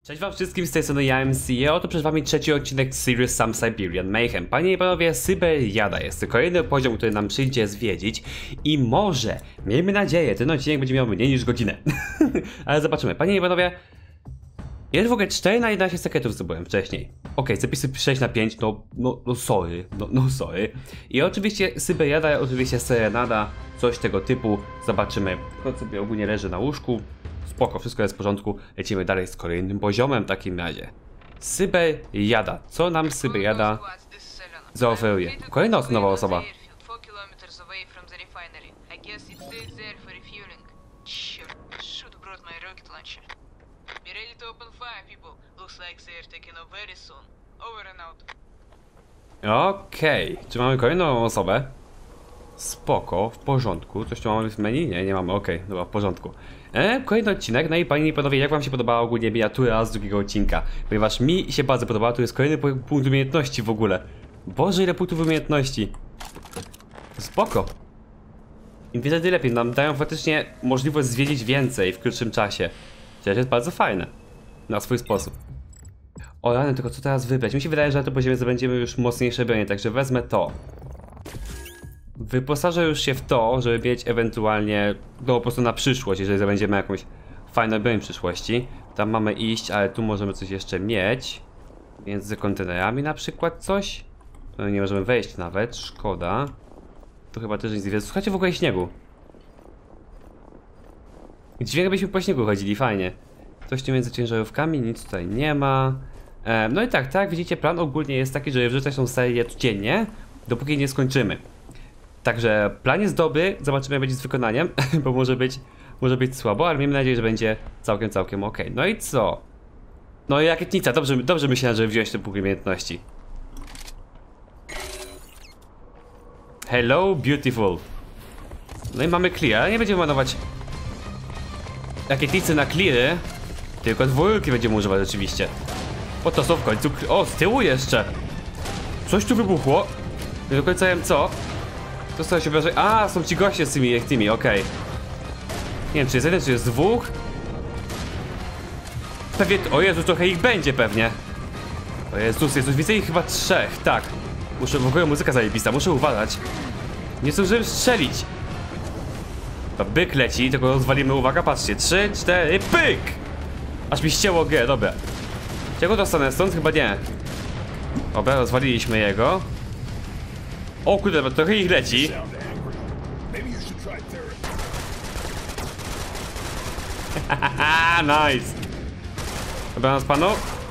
Cześć wam wszystkim, z tej strony ja MC, oto przed wami trzeci odcinek Serious Sam Siberian Mayhem. Panie i panowie, Syberiada jest to kolejny poziom, który nam przyjdzie zwiedzić i może, miejmy nadzieję, ten odcinek będzie miał mniej niż godzinę. Ale zobaczymy. Panie i panowie, jest w ogóle 4 na 11 sekretów zdobyłem wcześniej. Okej, zapisy 6 na 5, no sorry. I oczywiście Syberiada, oczywiście Serenada, coś tego typu, zobaczymy. To sobie ogólnie leży na łóżku. Spoko, wszystko jest w porządku. Lecimy dalej z kolejnym poziomem w takim razie. Syberiada. Co nam Syberiada zaoferuje? Kolejna nowa osoba. Okej, czy mamy kolejną osobę? Spoko, w porządku. Coś tu mamy w menu? Nie mamy, okej, dobra, w porządku. Kolejny odcinek, no i panie i panowie, jak wam się podobała ogólnie miniatura z drugiego odcinka? Ponieważ mi się bardzo podobała, to jest kolejny punkt umiejętności w ogóle. Boże, ile punktów umiejętności. Spoko. Im więcej, tym lepiej, nam dają faktycznie możliwość zwiedzić więcej w krótszym czasie. Przecież jest bardzo fajne. Na swój sposób. O rany, tylko co teraz wybrać? Mi się wydaje, że na tym poziomie zdobędziemy już mocniejsze bronię, także wezmę to. Wyposażę już się w to, żeby mieć ewentualnie po prostu na przyszłość, jeżeli zdobędziemy jakąś fajną broń w przyszłości. Tam mamy iść, ale tu możemy coś jeszcze mieć. Między kontenerami na przykład coś. No nie możemy wejść nawet, szkoda. Tu chyba też nic nie jest. Słuchajcie w ogóle śniegu. Dźwięk byśmy po śniegu chodzili, fajnie. Coś tu między ciężarówkami, nic tutaj nie ma. No i tak, jak widzicie, plan ogólnie jest taki, żeby wrzucać tą serię codziennie, dopóki nie skończymy. Także plan jest dobry, zobaczymy jak będzie z wykonaniem, bo może być słabo, ale miejmy nadzieję, że będzie całkiem ok. No i co? No i rakietnica, dobrze myślałem, żeby wziąć ten punkt umiejętności. Hello, beautiful. No i mamy clear, nie będziemy manować rakietnicy na cleary, tylko dwójki będziemy używać rzeczywiście. Bo to są w końcu... O, z tyłu jeszcze! Coś tu wybuchło. Nie do końca wiem co. To co się wydarzy? A, są ci goście z tymi, okej. Nie wiem, czy jest jeden, czy jest dwóch. Pewnie, o Jezu, trochę ich będzie pewnie. O Jezus, widzę ich chyba 3, tak. Muszę, w ogóle muzyka zajebista, muszę uważać. Nie zdążyłem strzelić. To byk leci, tylko rozwalimy, uwaga, patrzcie. 3, 4, pyk! Aż mi ścięło G, dobra. Czego dostanę stąd? Chyba nie. Dobra, rozwaliliśmy jego. O kurde, bo trochę ich leci. Nice. Dobra, nas panu.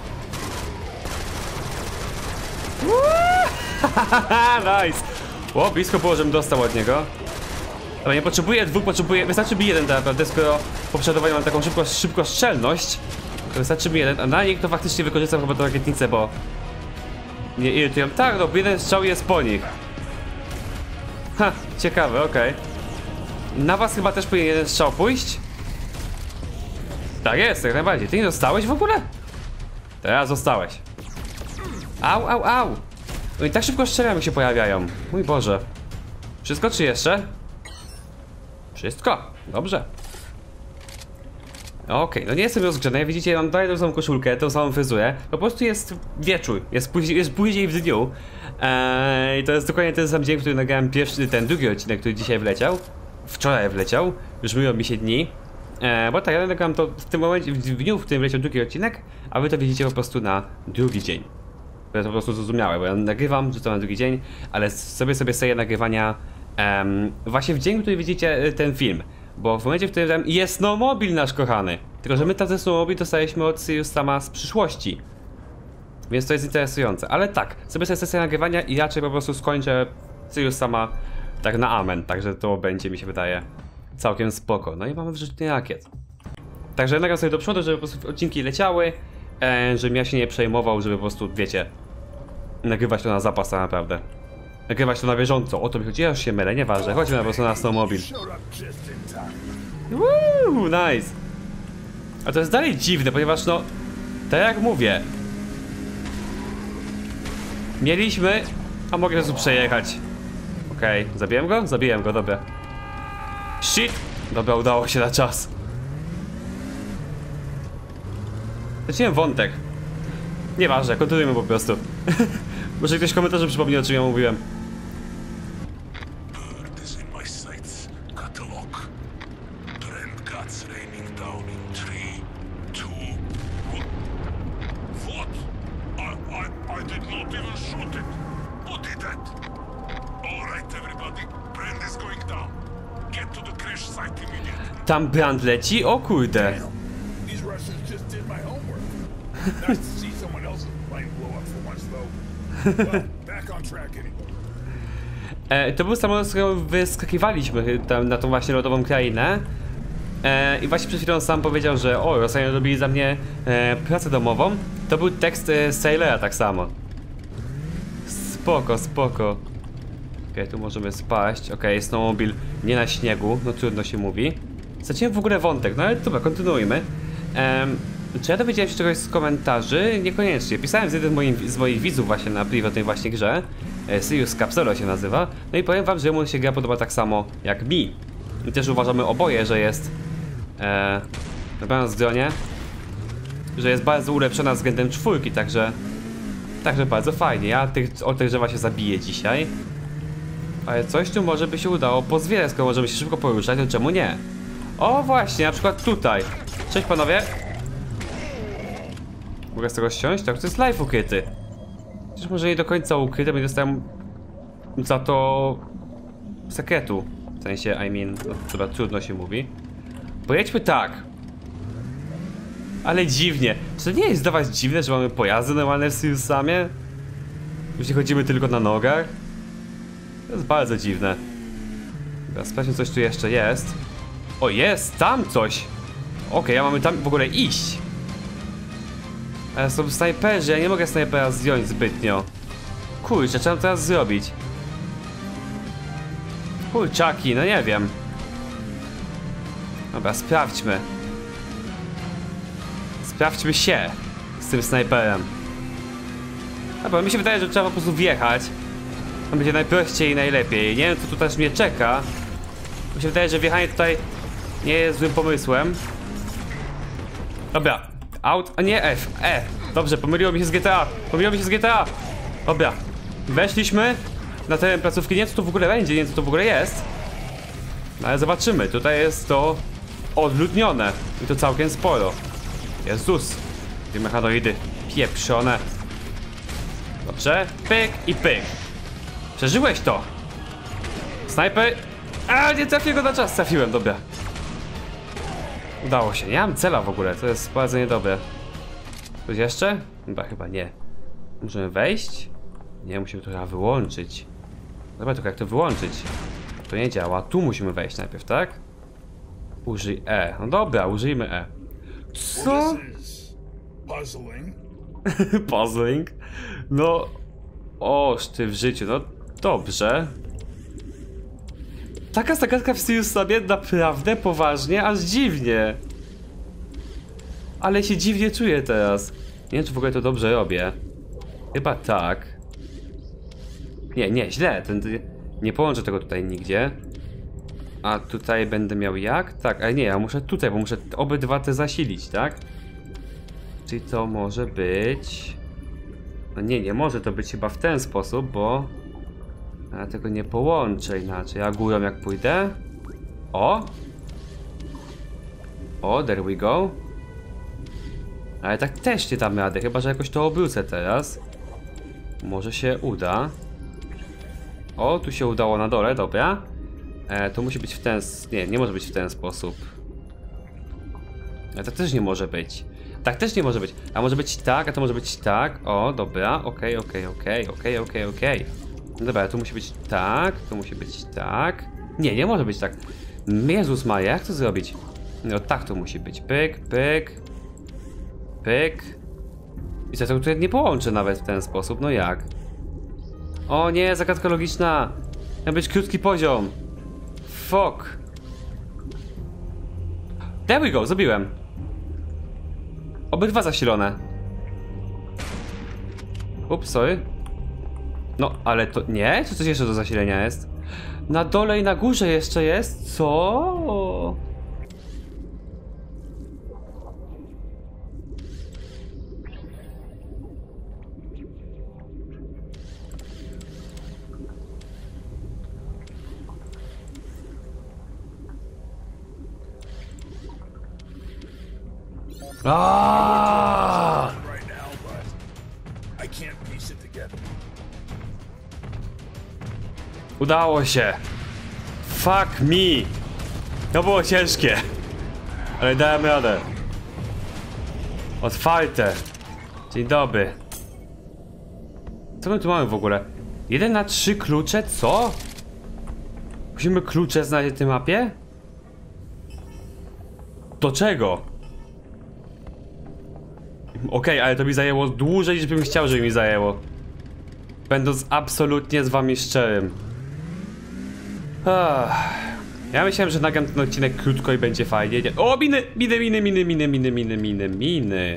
Nice. O, blisko było, żebym dostał od niego. Dobra, nie potrzebuję dwóch, wystarczy mi jeden tak naprawdę, skoro po przeładowaniu mam taką szybkostrzelność. To wystarczy mi jeden, a na nich to faktycznie wykorzystam chyba tę rakietnicę, bo mnie irytują. Tak, no, jeden strzał jest po nich. Ha, ciekawe, okej. Na was chyba też powinien jeden strzał pójść? Tak jest, jak najbardziej. Ty nie zostałeś w ogóle? Teraz zostałeś. Au. No i tak szybko strzelamy się pojawiają. Mój Boże. Wszystko czy jeszcze? Wszystko, dobrze. Okej, no nie jestem rozgrzany, jak widzicie, mam dalej tą samą koszulkę, tą samą fryzurę. Po prostu jest wieczór, jest później w dniu. I to jest dokładnie ten sam dzień, w którym nagrałem ten drugi odcinek, który dzisiaj wleciał. Wczoraj wleciał, już myją mi się dni. Bo tak, ja nagrałem to w tym momencie, w dniu, w którym wleciał drugi odcinek, a wy to widzicie po prostu na drugi dzień. To jest po prostu zrozumiałe, bo ja nagrywam, że to na drugi dzień, ale sobie serię nagrywania właśnie w dzień, w którym widzicie ten film. Bo w momencie, w którym jest snowmobil nasz kochany. Tylko, że my ten snowmobil dostaliśmy od Serious Sama z przyszłości. Więc to jest interesujące. Ale tak, sobie sesję nagrywania i raczej po prostu skończę Serious Sama tak na amen. Także to będzie, mi się wydaje, całkiem spoko. No i mamy wrzucenie rakiet. Także nagram sobie do przodu, żeby po prostu odcinki leciały. Żebym ja się nie przejmował, żeby po prostu, wiecie, nagrywać to na zapas tak naprawdę. Nagrywać to na bieżąco. O to mi chodzi, ja już się mylę, nieważne. Chodźmy po prostu na snowmobil. Woo, nice. A to jest dalej dziwne, ponieważ no, tak jak mówię, mieliśmy, a mogę po prostu przejechać. Okej, zabiłem go? Zabiłem go, dobra. Shit! Dobra, udało się na czas. Zaczniemy wątek. Nieważne, kontynuujmy po prostu. Może ktoś w komentarzu przypomni, o czym ja mówiłem. Tam Brand leci? O kurde. To był samolot, z którego wyskakiwaliśmy tam na tą właśnie lodową krainę. I właśnie przed chwilą sam powiedział, że o, Rosjanie robili za mnie pracę domową. To był tekst Sailora tak samo. Spoko, spoko. Okej, tu możemy spaść. Okej, snowmobil nie na śniegu, no trudno się mówi. Zaczniemy w ogóle wątek, no ale dobra, kontynuujmy. Czy ja dowiedziałem się czegoś z komentarzy? Niekoniecznie. Pisałem z jednym z moich widzów właśnie na priv o tej właśnie grze. Sirius Capsolo się nazywa. No i powiem wam, że mu się gra podoba tak samo jak mi. I też uważamy oboje, że jest na pewno zgronie, że jest bardzo ulepszona względem 4, także bardzo fajnie. Ja o tych drzewa się zabiję dzisiaj. Ale coś tu może by się udało pozbierać, skoro możemy się szybko poruszać, to czemu nie? O właśnie, na przykład tutaj. Cześć panowie. Mogę z tego ściąć? Tak, to jest live ukryty. Chociaż może nie do końca ukryty, bo nie dostałem za to sekretu. W sensie, no, chyba trudno się mówi. Pojedźmy tak. Ale dziwnie. Czy to nie jest zdawać dziwne, że mamy pojazdy normalne w Siriusamie? Jeśli chodzimy tylko na nogach? To jest bardzo dziwne. Teraz sprawdźmy, coś tu jeszcze jest. O, jest tam coś. Okej, ja mamy tam w ogóle iść. Ale są snajperzy, ja nie mogę snajpera zdjąć zbytnio. Kurczę, co mam teraz zrobić? Kurczaki, no nie wiem. Dobra, sprawdźmy. Sprawdźmy się z tym snajperem. Dobra, mi się wydaje, że trzeba po prostu wjechać. To będzie najprościej i najlepiej. Nie wiem, co tu też mnie czeka. Mi się wydaje, że wjechanie tutaj nie jest złym pomysłem. Dobra, out, a nie F, E. Dobrze, pomyliło mi się z GTA. Pomyliło mi się z GTA. Dobra, weszliśmy na teren placówki. Nie wiem, co tu w ogóle będzie, nie wiem, co to w ogóle jest. No ale zobaczymy, tutaj jest to odludnione. I to całkiem sporo. Jezus, te mechanoidy pieprzone. Dobrze, pyk i pyk. Przeżyłeś to. Snajper. A, nie trafię go na czas, trafiłem, dobra. Udało się, nie mam cela w ogóle, to jest bardzo niedobre. Coś jeszcze? Chyba nie. Możemy wejść? Nie, musimy to chyba wyłączyć. Dobra, tylko jak to wyłączyć? To nie działa, tu musimy wejść najpierw, tak? Użyj E, no dobra, użyjmy E. Co? Puzzling. Puzzling? No... Oż ty w życiu, no dobrze. Taka zagadka w Siriusamie naprawdę poważnie, aż dziwnie. Ale się dziwnie czuję teraz. Nie wiem, czy w ogóle to dobrze robię. Chyba tak. Nie, źle. Nie połączę tego tutaj nigdzie. A tutaj będę miał jak? Tak, ale nie, ja muszę tutaj, bo muszę obydwa te zasilić, tak? Czyli to może być... No nie może to być chyba w ten sposób, bo... Ja tego nie połączę inaczej. A górą jak pójdę? O! O, there we go. Ale tak też nie damy rady, chyba że jakoś to obrócę teraz. Może się uda. O, tu się udało na dole, dobra. To musi być w ten... Nie może być w ten sposób. Ale to też nie może być. Tak też nie może być. A może być tak, a to może być tak. O, dobra, okej. Dobra, tu musi być tak, tu musi być tak. Nie może być tak. Jezus Maria, jak to zrobić? No tak to musi być. Pyk, pyk. Pyk. I co, to tutaj nie połączę nawet w ten sposób, no jak? O nie, zagadka logiczna. Miał być krótki poziom. Fuck. There we go, zrobiłem. Obydwa zasilone. Ups, sorry. No, ale to nie? Czy coś jeszcze do zasilenia jest? Na dole i na górze jeszcze jest? Co? Aaaa! right now, but I can't piece it together. Udało się. Fuck me. To było ciężkie. Ale dałem radę. Otwarte. Dzień dobry. Co my tu mamy w ogóle? 1 na 3 klucze? Co? Musimy klucze znaleźć na tej mapie? Do czego? Okej, ale to mi zajęło dłużej niż bym chciał, żeby mi zajęło. Będąc absolutnie z wami szczerym. Ja myślałem, że nagram ten odcinek krótko i będzie fajnie. O, miny.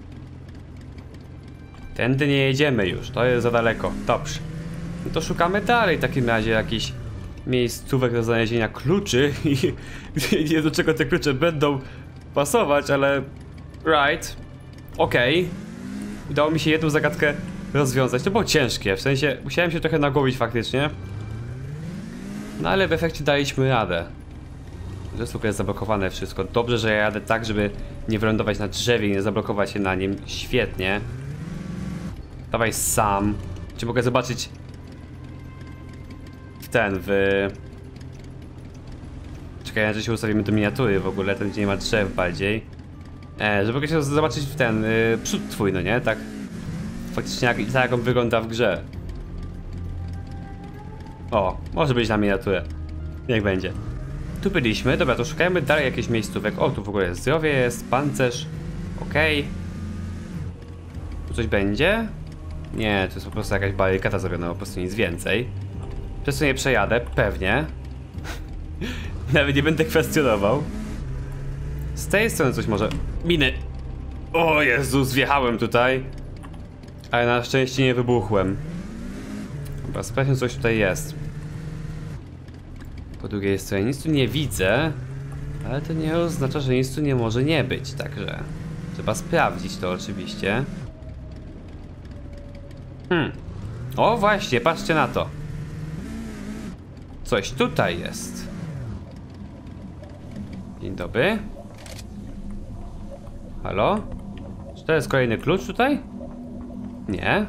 Tędy nie jedziemy już, to jest za daleko. Dobrze. No to szukamy dalej w takim razie jakichś miejscówek do znalezienia kluczy i nie wiem do czego te klucze będą pasować, ale... Right. Okej. Udało mi się jedną zagadkę rozwiązać. To było ciężkie, w sensie musiałem się trochę nagłowić faktycznie. No ale w efekcie daliśmy radę. To jest w ogóle zablokowane wszystko. Dobrze, że ja jadę tak, żeby nie wylądować na drzewie i nie zablokować się na nim. Świetnie. Dawaj sam. Czy mogę zobaczyć Czekaj, na się ustawimy do miniatury w ogóle, ten gdzie nie ma drzew bardziej. Żeby mogę się zobaczyć w przód twój, no nie? Tak. Faktycznie jak on wygląda w grze. O, może być na miniaturę. Niech będzie. Tu byliśmy, dobra, to szukajmy dalej jakichś miejscówek. O, tu w ogóle jest zdrowie, jest pancerz. Okej. Tu coś będzie? Nie, to jest po prostu jakaś barykada zrobiona, po prostu nic więcej. Przez co nie przejadę, pewnie. Nawet nie będę kwestionował. Z tej strony coś może... Miny! O Jezus, wjechałem tutaj. Ale na szczęście nie wybuchłem. Dobra, sprawdźmy, coś tutaj jest. Po drugiej stronie nic tu nie widzę. Ale to nie oznacza, że nic tu nie może nie być, także... Trzeba sprawdzić to oczywiście. O właśnie, patrzcie na to. Coś tutaj jest. Dzień dobry. Halo? Czy to jest kolejny klucz tutaj? Nie.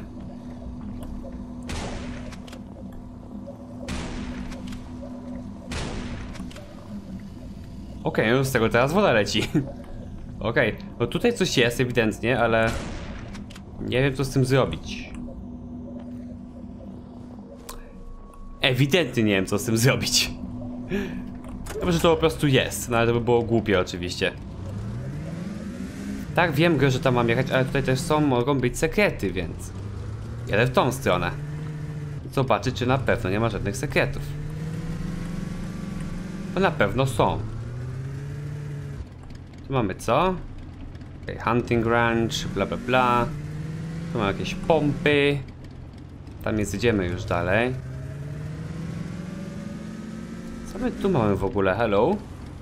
Okej, no z tego teraz woda leci. Okej, no tutaj coś jest ewidentnie, ale nie wiem co z tym zrobić. Ewidentnie nie wiem co z tym zrobić. Chyba, że to po prostu jest, no ale to by było głupie oczywiście. Tak, wiem, że tam mam jechać, ale tutaj też mogą być sekrety, więc jadę w tą stronę. Zobaczyć, czy na pewno nie ma żadnych sekretów. Bo na pewno są. Tu mamy co? Okay, hunting ranch, bla bla bla. Tu mamy jakieś pompy. Tam nie zjedziemy już dalej. Co my tu mamy w ogóle? Hello?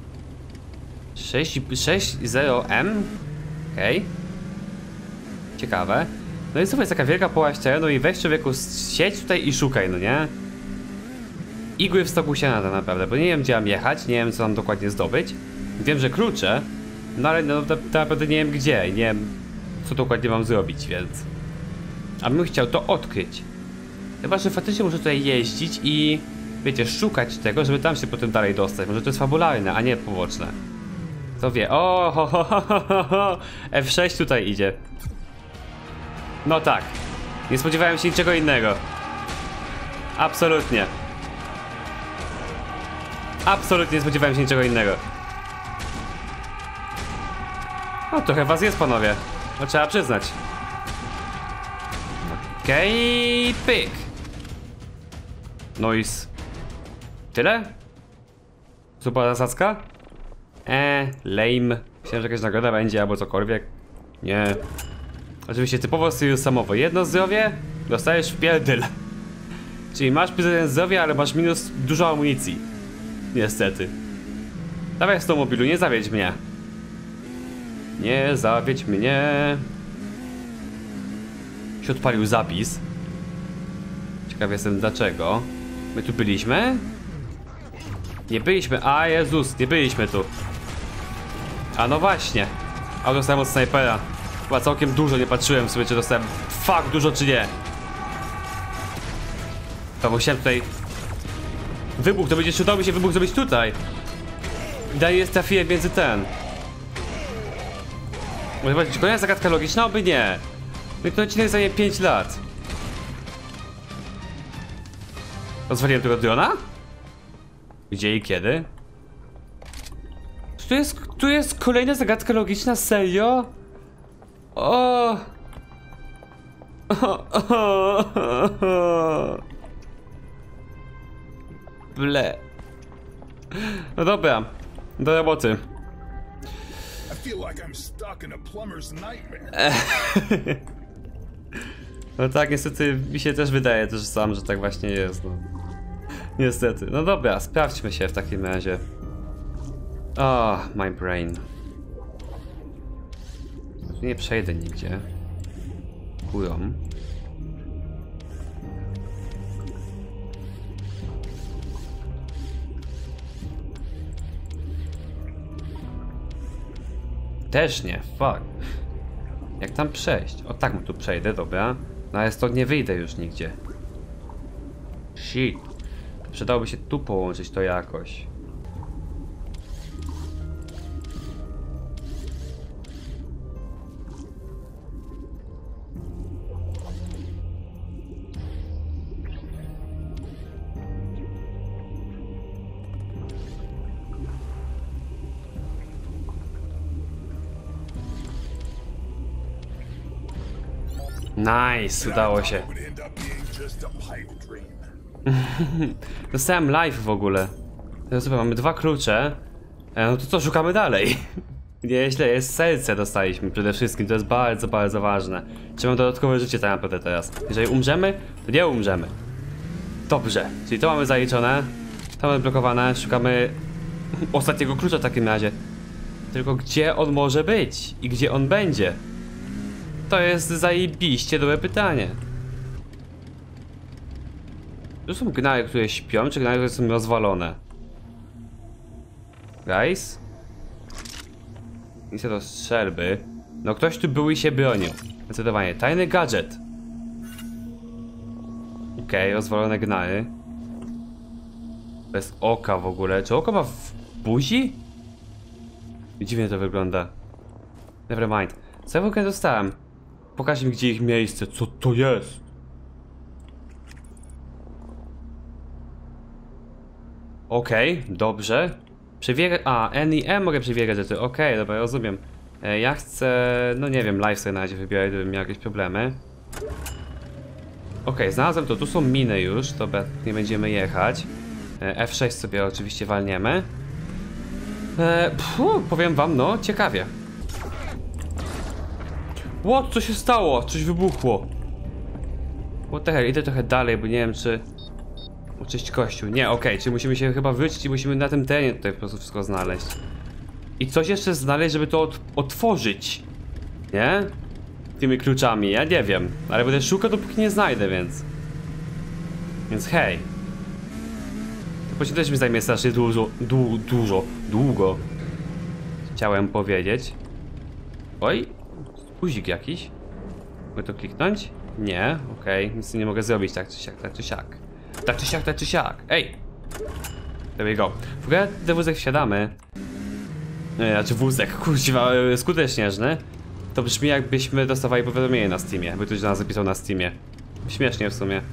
60M? Okej. Ciekawe. No i słuchaj, jest taka wielka połaść terenu i weź człowieku siedź tutaj i szukaj, no nie? Igły w stogu się nada naprawdę, bo nie wiem gdzie mam jechać, nie wiem co mam dokładnie zdobyć. Wiem, że klucze, no ale no, naprawdę nie wiem gdzie i nie wiem co dokładnie mam zrobić, więc... A bym chciał to odkryć. Chyba, że faktycznie muszę tutaj jeździć i... Wiecie, szukać tego, żeby tam się potem dalej dostać. Może to jest fabularne, a nie poboczne. Kto wie? O, ho. F6 tutaj idzie. No tak. Nie spodziewałem się niczego innego. Absolutnie. Absolutnie nie spodziewałem się niczego innego. No trochę was jest, panowie. No trzeba przyznać. Okej, pyk. Noise. Tyle? Super zasadzka? Lame. Myślałem, że jakaś nagroda będzie albo cokolwiek. Nie. Oczywiście typowo samowo. Jedno zdrowie, dostajesz w pierdol. Czyli masz plus 1 zdrowia, ale masz minus dużo amunicji. Niestety. Dawaj z tą mobilu, nie zawiedź mnie. Nie zawiedź mnie. Się odpalił zapis. Ciekaw jestem dlaczego. My tu byliśmy? Nie byliśmy, a Jezus, nie byliśmy tu. A no właśnie. A dostałem od snajpera. Chyba całkiem dużo, nie patrzyłem sobie, czy dostałem fuck dużo, czy nie. To musiałem tutaj... Wybuch, to będzie udało mi się wybuch zrobić tutaj. Dalej jest trafiłem między ten. Może powiedzieć, kolejna zagadka logiczna? Oby nie. No i to odcinek zajmie 5 lat. Rozwaliłem tego drona? Gdzie i kiedy? Tu jest kolejna zagadka logiczna? Serio? O. Ble. No dobra, do roboty. I feel like I'm stuck in a plumber's nightmare. No tak, niestety mi się też wydaje też sam, że tak właśnie jest, no. Niestety. No dobra, sprawdźmy się w takim razie. Oh, my brain. Nie przejdę nigdzie. Górą. Też nie, fuck. Jak tam przejść? O tak, tu przejdę, dobra. No ale stąd nie wyjdę już nigdzie. Shit. Przydałoby się tu połączyć to jakoś. Nice, udało się. It would end up being just a pipe dream. Dostałem live w ogóle. Teraz super, mamy 2 klucze. No to co, szukamy dalej. Nieźle, jest serce dostaliśmy przede wszystkim, to jest bardzo, bardzo ważne. Czy mam dodatkowe życie tak naprawdę teraz. Jeżeli umrzemy, to nie umrzemy. Dobrze, czyli to mamy zaliczone. To mamy blokowane, szukamy ostatniego klucza w takim razie. Tylko gdzie on może być i gdzie on będzie? To jest zajebiście dobre pytanie. Tu są gnały, które śpią, czy gnały, które są rozwalone? Guys? Nic do strzelby. No ktoś tu był i się bronił. Zdecydowanie. Tajny gadżet. Okej, rozwalone gnały. Bez oka w ogóle. Czy oko ma w buzi? Dziwnie to wygląda. Nevermind. Co ja w ogóle dostałem? Pokaż mi, gdzie ich miejsce. Co to jest? Okej, dobrze. N i M mogę przewierać rzeczy. Okej, dobra, rozumiem. Ja chcę... No nie wiem, live sobie na razie wybiorę, gdybym miał jakieś problemy. Okej, znalazłem to. Tu są miny już. Dobra, nie będziemy jechać. F6 sobie oczywiście walniemy. Powiem wam, no, ciekawie. What? Co się stało? Coś wybuchło. What the hell? Idę trochę dalej, bo nie wiem, czy... Oczyść kościół. Nie, okej, czyli musimy się chyba wrócić i musimy na tym terenie tutaj po prostu wszystko znaleźć. I coś jeszcze znaleźć, żeby to otworzyć. Nie? Tymi kluczami, ja nie wiem. Ale będę szukał, dopóki nie znajdę, więc... Więc hej. To później też mi zajmie strasznie długo. Chciałem powiedzieć. Oj. Guzik jakiś. Mogę to kliknąć? Nie, okej. Nic nie mogę zrobić, tak czy siak, tak czy siak. Tak czy siak, tak czy siak. Ej! There we go. W ogóle do wózek wsiadamy. Znaczy wózek, kuźwa, skuter śnieżny. To brzmi, jakbyśmy dostawali powiadomienie na Steamie, by ktoś do nas zapisał na Steamie. Śmiesznie w sumie.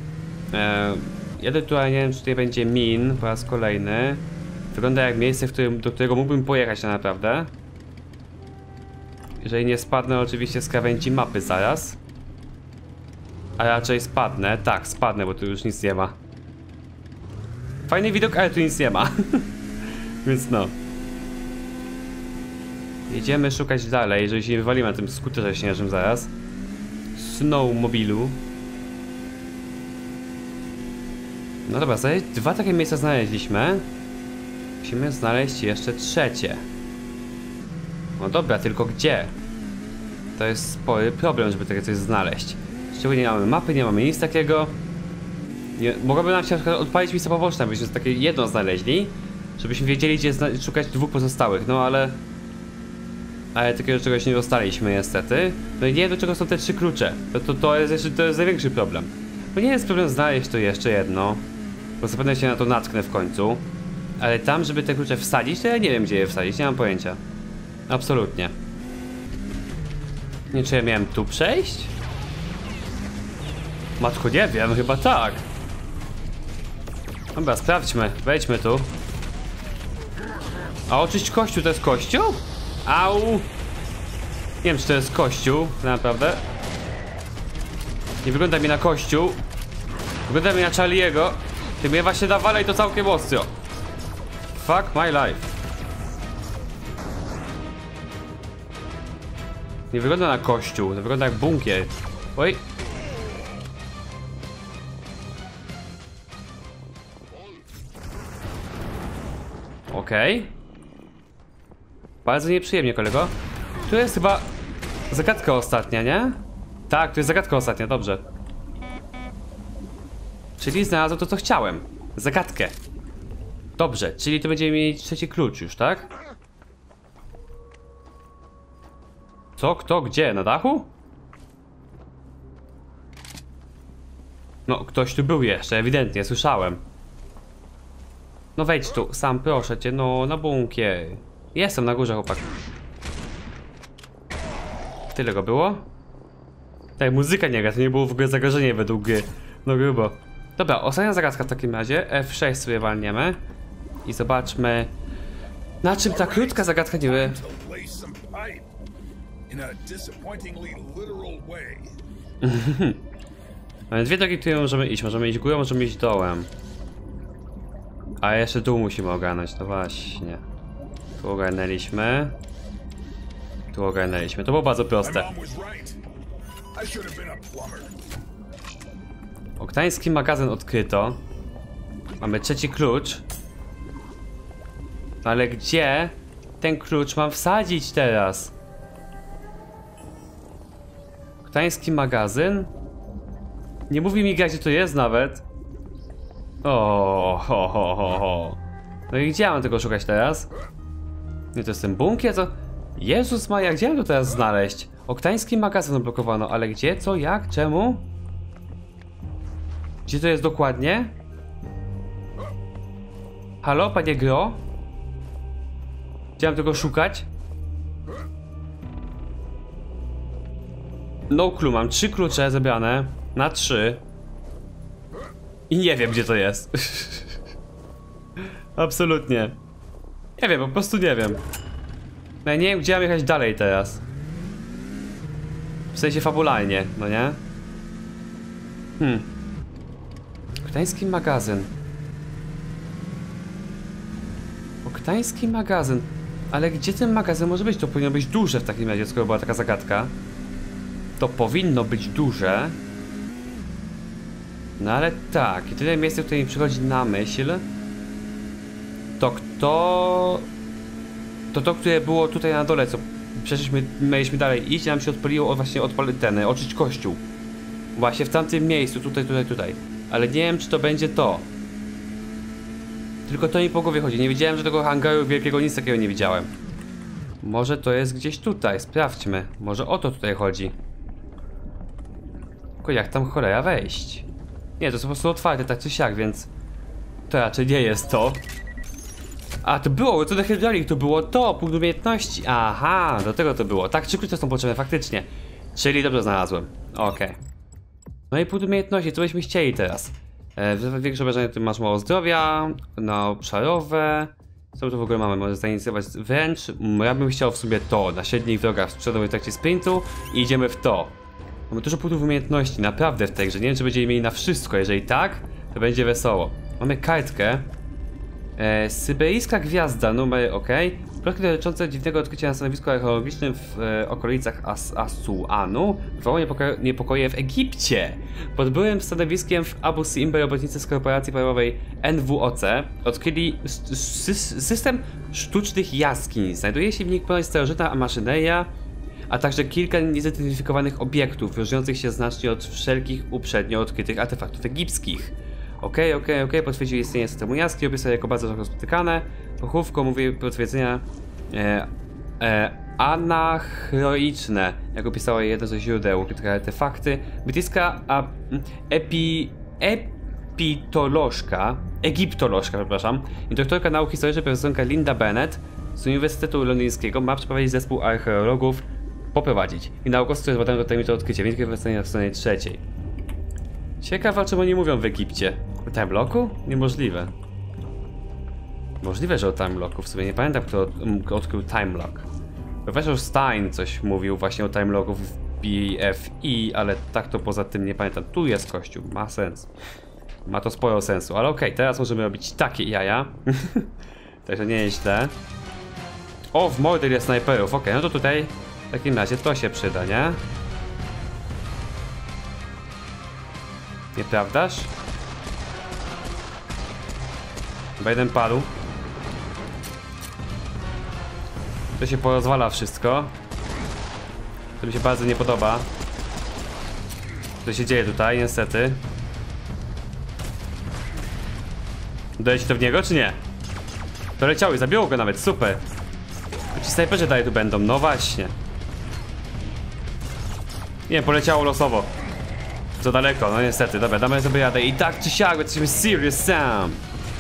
Jadę tutaj, nie wiem, czy tutaj będzie min po raz kolejny. Wygląda jak miejsce, do którego mógłbym pojechać tak naprawdę. Jeżeli nie spadnę oczywiście z krawędzi mapy zaraz. A raczej spadnę, tak, spadnę, bo tu już nic nie ma. Fajny widok, ale tu nic nie ma. Więc no. Jedziemy szukać dalej, jeżeli się nie wywalimy na tym skuterze śnieżnym zaraz. Snowmobilu. No dobra, 2 takie miejsca znaleźliśmy. Musimy znaleźć jeszcze trzecie. No dobra, tylko gdzie? To jest spory problem, żeby takie coś znaleźć. Szczególnie nie mamy mapy, nie mamy nic takiego. Mogłoby nam się odpalić miejsca poboczne, byśmy takie jedno znaleźli. Żebyśmy wiedzieli, gdzie szukać 2 pozostałych, no ale... Ale takiego czegoś nie dostaliśmy niestety. No i nie wiem, do czego są te 3 klucze. To jest największy problem. Bo nie jest problem znaleźć to jeszcze jedno. Bo zapewne się na to natknę w końcu. Ale tam, żeby te klucze wsadzić, to ja nie wiem, gdzie je wsadzić, nie mam pojęcia. Absolutnie. Nie, czy ja miałem tu przejść? Matko, nie wiem, chyba tak. Dobra, sprawdźmy, wejdźmy tu. A oczyść kościół, to jest kościół? Au! Nie wiem, czy to jest kościół, naprawdę. Nie wygląda mi na kościół. Wygląda mi na Charlie'ego. Ty mnie właśnie nawalaj to całkiem ostro. Fuck my life. Nie wygląda na kościół, to wygląda jak bunkier. Oj. Okej. Bardzo nieprzyjemnie, kolego. Tu jest chyba zagadka ostatnia, nie? Tak, tu jest zagadka ostatnia, dobrze. Czyli znalazłem to, co chciałem. Zagadkę. Dobrze, czyli tu będziemy mieli 3 klucz już, tak? Co? Kto? Gdzie? Na dachu? No, ktoś tu był jeszcze, ewidentnie, słyszałem. No wejdź tu, sam proszę cię, no, na bunkier. Jestem na górze, chłopak. Tyle go było? Tak, muzyka nie gra, to nie było w ogóle zagrożenie według gry. No grubo. Dobra, ostatnia zagadka w takim razie. F6 sobie walniemy. I zobaczmy, na czym ta krótka zagadka nie wie. To lay some pipe in a disappointingly literal way. Mamy 2 drogi, które możemy iść. Możemy iść górą, możemy iść dołem. A jeszcze dół musimy ogarnąć, no właśnie. Tu ogarnęliśmy. Tu ogarnęliśmy. To było bardzo My proste. mom was right. I should have been a plumber. Oktański magazyn odkryto. Mamy 3 klucz. Ale gdzie ten klucz mam wsadzić teraz? Oktański magazyn? Nie mówi mi, gdzie to jest nawet. O, ho, ho, ho, ho. No i gdzie mam tego szukać teraz? Nie, to jest ten bunkier, co? Jezus Maria, gdzie mam to teraz znaleźć? Oktański magazyn odblokowano, ale gdzie, co, jak, czemu? Gdzie to jest dokładnie? Halo, panie Gro? Gdzie mam tego szukać? No clue, mam 3 klucze zebrane na 3. I nie wiem, gdzie to jest. Absolutnie. Nie wiem, po prostu nie wiem. No ja nie wiem, gdzie mam jechać dalej teraz. W sensie fabularnie, no nie? Oktański magazyn. Oktański magazyn. Ale gdzie ten magazyn może być? To powinno być duże w takim razie, skoro była taka zagadka. To powinno być duże. No ale tak, i tyle miejsce, które mi przychodzi na myśl. To kto... To, które było tutaj na dole, co przeszliśmy, mieliśmy dalej iść, nam się odpaliło właśnie oczyść kościół. Właśnie w tamtym miejscu, tutaj. Ale nie wiem, czy to będzie to. Tylko to mi po głowie chodzi. Nie widziałem, że tego hangaru wielkiego, nic takiego nie widziałem. Może to jest gdzieś tutaj, sprawdźmy. Może o to tutaj chodzi. Tylko jak tam cholera wejść? Nie, to jest po prostu otwarte, tak czy siak, więc... To raczej nie jest to. A, to było, to do hydraulik, to było to, punkt umiejętności. Aha, do tego to było. Tak, 3 klucze są potrzebne, faktycznie. Czyli dobrze znalazłem. Okej. No i punkt umiejętności, co byśmy chcieli teraz? Większe obrażenia, tu masz mało zdrowia, na obszarowe. Co tu w ogóle mamy? Może zainicjować wręcz. Ja bym chciał w sumie to, na średnich drogach sprzedawać w trakcie sprintu i idziemy w to. Mamy dużo punktów umiejętności, naprawdę w tej grze. Nie wiem, czy będziemy mieli na wszystko. Jeżeli tak, to będzie wesoło. Mamy kartkę. Syberyjska gwiazda, numer ok. Plotki dotyczące dziwnego odkrycia na stanowisku archeologicznym w okolicach Asuanu wywołało niepokoje w Egipcie. Pod byłym stanowiskiem w Abu Simbel robotnicy z korporacji paliwowej NWOC odkryli system sztucznych jaskiń. Znajduje się w nich ponoć starożytna maszyneria, a także kilka niezidentyfikowanych obiektów, różniących się znacznie od wszelkich uprzednio odkrytych artefaktów egipskich. Okej, potwierdził istnienie systemu jaskiń, opisał jako bardzo rzadko spotykane. Pochówko mówi potwierdzenia anachroiczne, jak opisało jedno ze źródeł, które artefakty. Brytyjska egiptolożka, przepraszam, i doktorka nauk historycznych profesorka Linda Bennett z Uniwersytetu Londyńskiego ma przeprowadzić zespół archeologów, poprowadzić. I naukowcy, którzy badają to tajemnicze odkrycie. Wynik wyjaśnienia na stronie 3. Ciekawe, o czym oni mówią w Egipcie. O time locku? Niemożliwe. Możliwe, że o time locku. W sumie nie pamiętam, kto odkrył time lock. Profesor Stein coś mówił właśnie o time locku w BFI, ale tak to poza tym nie pamiętam. Tu jest kościół, ma sens. Ma to sporo sensu, ale okej, teraz możemy robić takie jaja. Także nie jest źle. O, w mordę jest snajperów, okej, no to tutaj w takim razie to się przyda, nie? Nieprawdaż? Chyba jeden padł. To się porozwala wszystko. To mi się bardzo nie podoba. Co się dzieje tutaj, niestety. Dojedzie to w niego, czy nie? To leciało i zabiło go nawet, super. Ci snajperzy dalej tu będą, no właśnie. Nie, poleciało losowo. Za daleko, no niestety, dobra, damy sobie jadę. I tak czy siak, jesteśmy Serious Sam.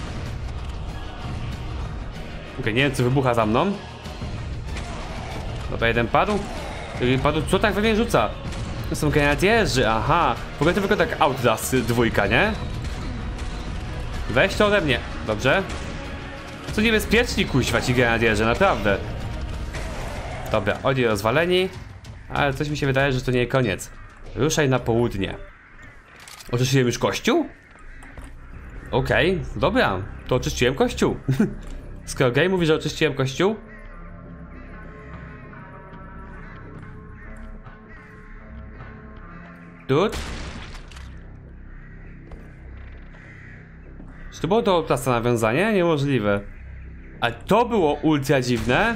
Okej, nie wiem, co wybucha za mną. Dobra, jeden padł. Padł, co tak we mnie rzuca? To są grenadierzy, aha. W ogóle to wygląda jak Outlast 2, nie? Weź to ode mnie, dobrze? Co niebezpieczni, kuźwa, ci grenadierze, naprawdę. Dobra, oni rozwaleni. Ale coś mi się wydaje, że to nie koniec. Ruszaj na południe. Oczyściłem już kościół? Okej, dobra, to oczyściłem kościół. Skoro Gray mówi, że oczyściłem kościół. Dude? Czy to było to plasta nawiązanie? Niemożliwe. A to było ultra dziwne?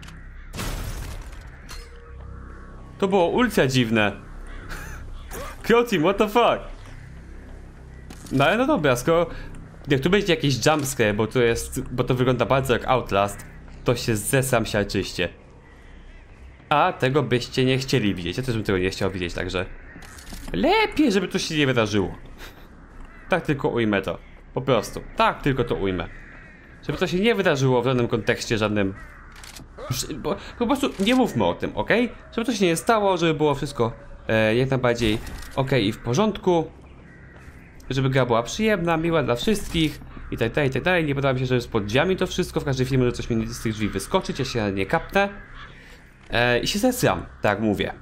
To było ultra dziwne. Krotim, what the fuck? No ale no dobra, skoro... Jak tu będzie jakiś jumpscare, bo to wygląda bardzo jak Outlast, to się zesam siarczyście. A tego byście nie chcieli widzieć. Ja też bym tego nie chciał widzieć, także... Lepiej, żeby to się nie wydarzyło. Tak tylko ujmę to. Po prostu. Tak tylko to ujmę. Żeby to się nie wydarzyło w żadnym kontekście, żadnym... Po prostu nie mówmy o tym, ok? Żeby to się nie stało, żeby było wszystko jak najbardziej ok i w porządku. Żeby gra była przyjemna, miła dla wszystkich i tak dalej, i tak dalej. Nie podoba mi się, że jest pod drzwiami to wszystko. W każdej chwili może coś mi z tych drzwi wyskoczyć, ja się nie kapnę. I się zesram, tak mówię.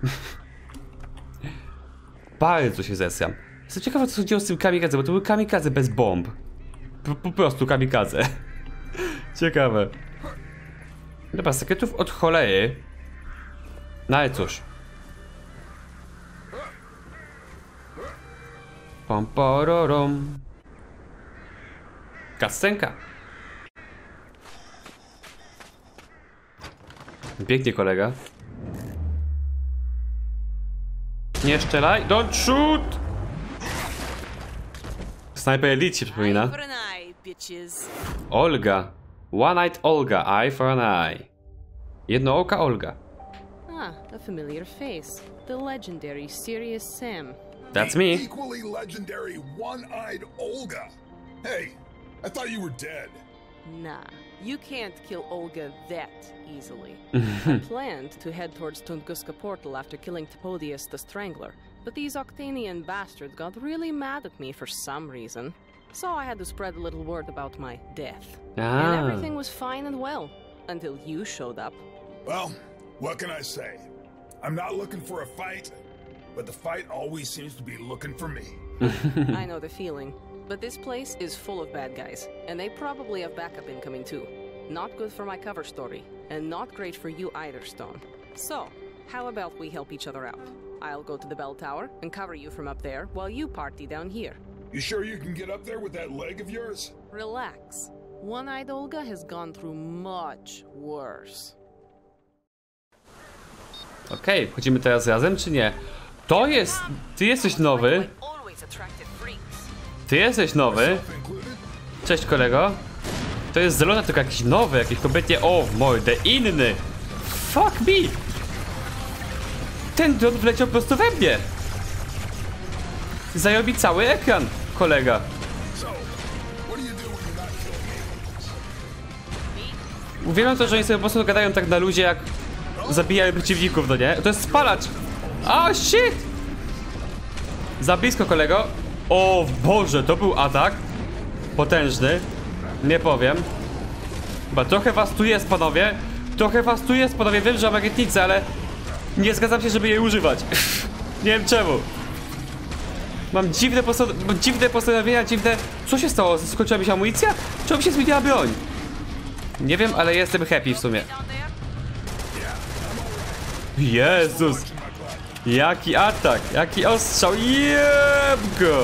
Bardzo się zesram. Jestem ciekawa, co się dzieje z tym kamikadze, bo to były kamikadze bez bomb. Po prostu kamikadze. Ciekawe. Dobra, sekretów od cholery. No ale cóż. Pompororom. Kascenka. Pięknie, kolega. Nie strzelaj, don't shoot! Sniper Elite się przypomina. Olga. One-eyed Olga, eye for an eye. Jednooka Olga. Ah, a familiar face. The legendary Serious Sam. That's me. Equally legendary one-eyed Olga. Hey, I thought you were dead. Nah, you can't kill Olga that easily. I planned to head towards Tunguska Portal after killing Topodius the Strangler, but these Octanian bastards got really mad at me for some reason. So I had to spread a little word about my death. And everything was fine and well, until you showed up. Well, what can I say? I'm not looking for a fight, but the fight always seems to be looking for me. I know the feeling. But this place is full of bad guys, and they probably have backup incoming too. Not good for my cover story, and not great for you either, Stone. So, how about we help each other out? I'll go to the bell tower and cover you from up there while you party down here. You sure you can get up there with that leg of yours? Relax. One-eyed Olga has gone through much worse. Okej, wchodzimy teraz razem, czy nie? To jest... Ty jesteś nowy. Ty jesteś nowy. Cześć, kolego. To jest Zelona, tylko jakiś nowy, jakiś kompletnie... O, mordę, inny. Fuck me! Ten dron wleciał prosto we mnie! Zajął mi cały ekran, kolega. Uwielbiam to, że oni sobie po prostu gadają tak na luzie, jak zabijają przeciwników, no nie? To jest spalacz! O, shit! Za blisko, kolego. O Boże, to był atak. Potężny. Nie powiem. Chyba trochę was tu jest, panowie. Trochę was tu jest, panowie. Wiem, że mam rakietnicę, ale nie zgadzam się, żeby jej używać. Nie wiem czemu. Mam dziwne postanowienia, dziwne... Co się stało? Skończyła mi się amunicja? Czemu się zmieniła broń? Nie wiem, ale jestem happy w sumie. Jezus! Jaki atak! Jaki ostrzał! Jeb go!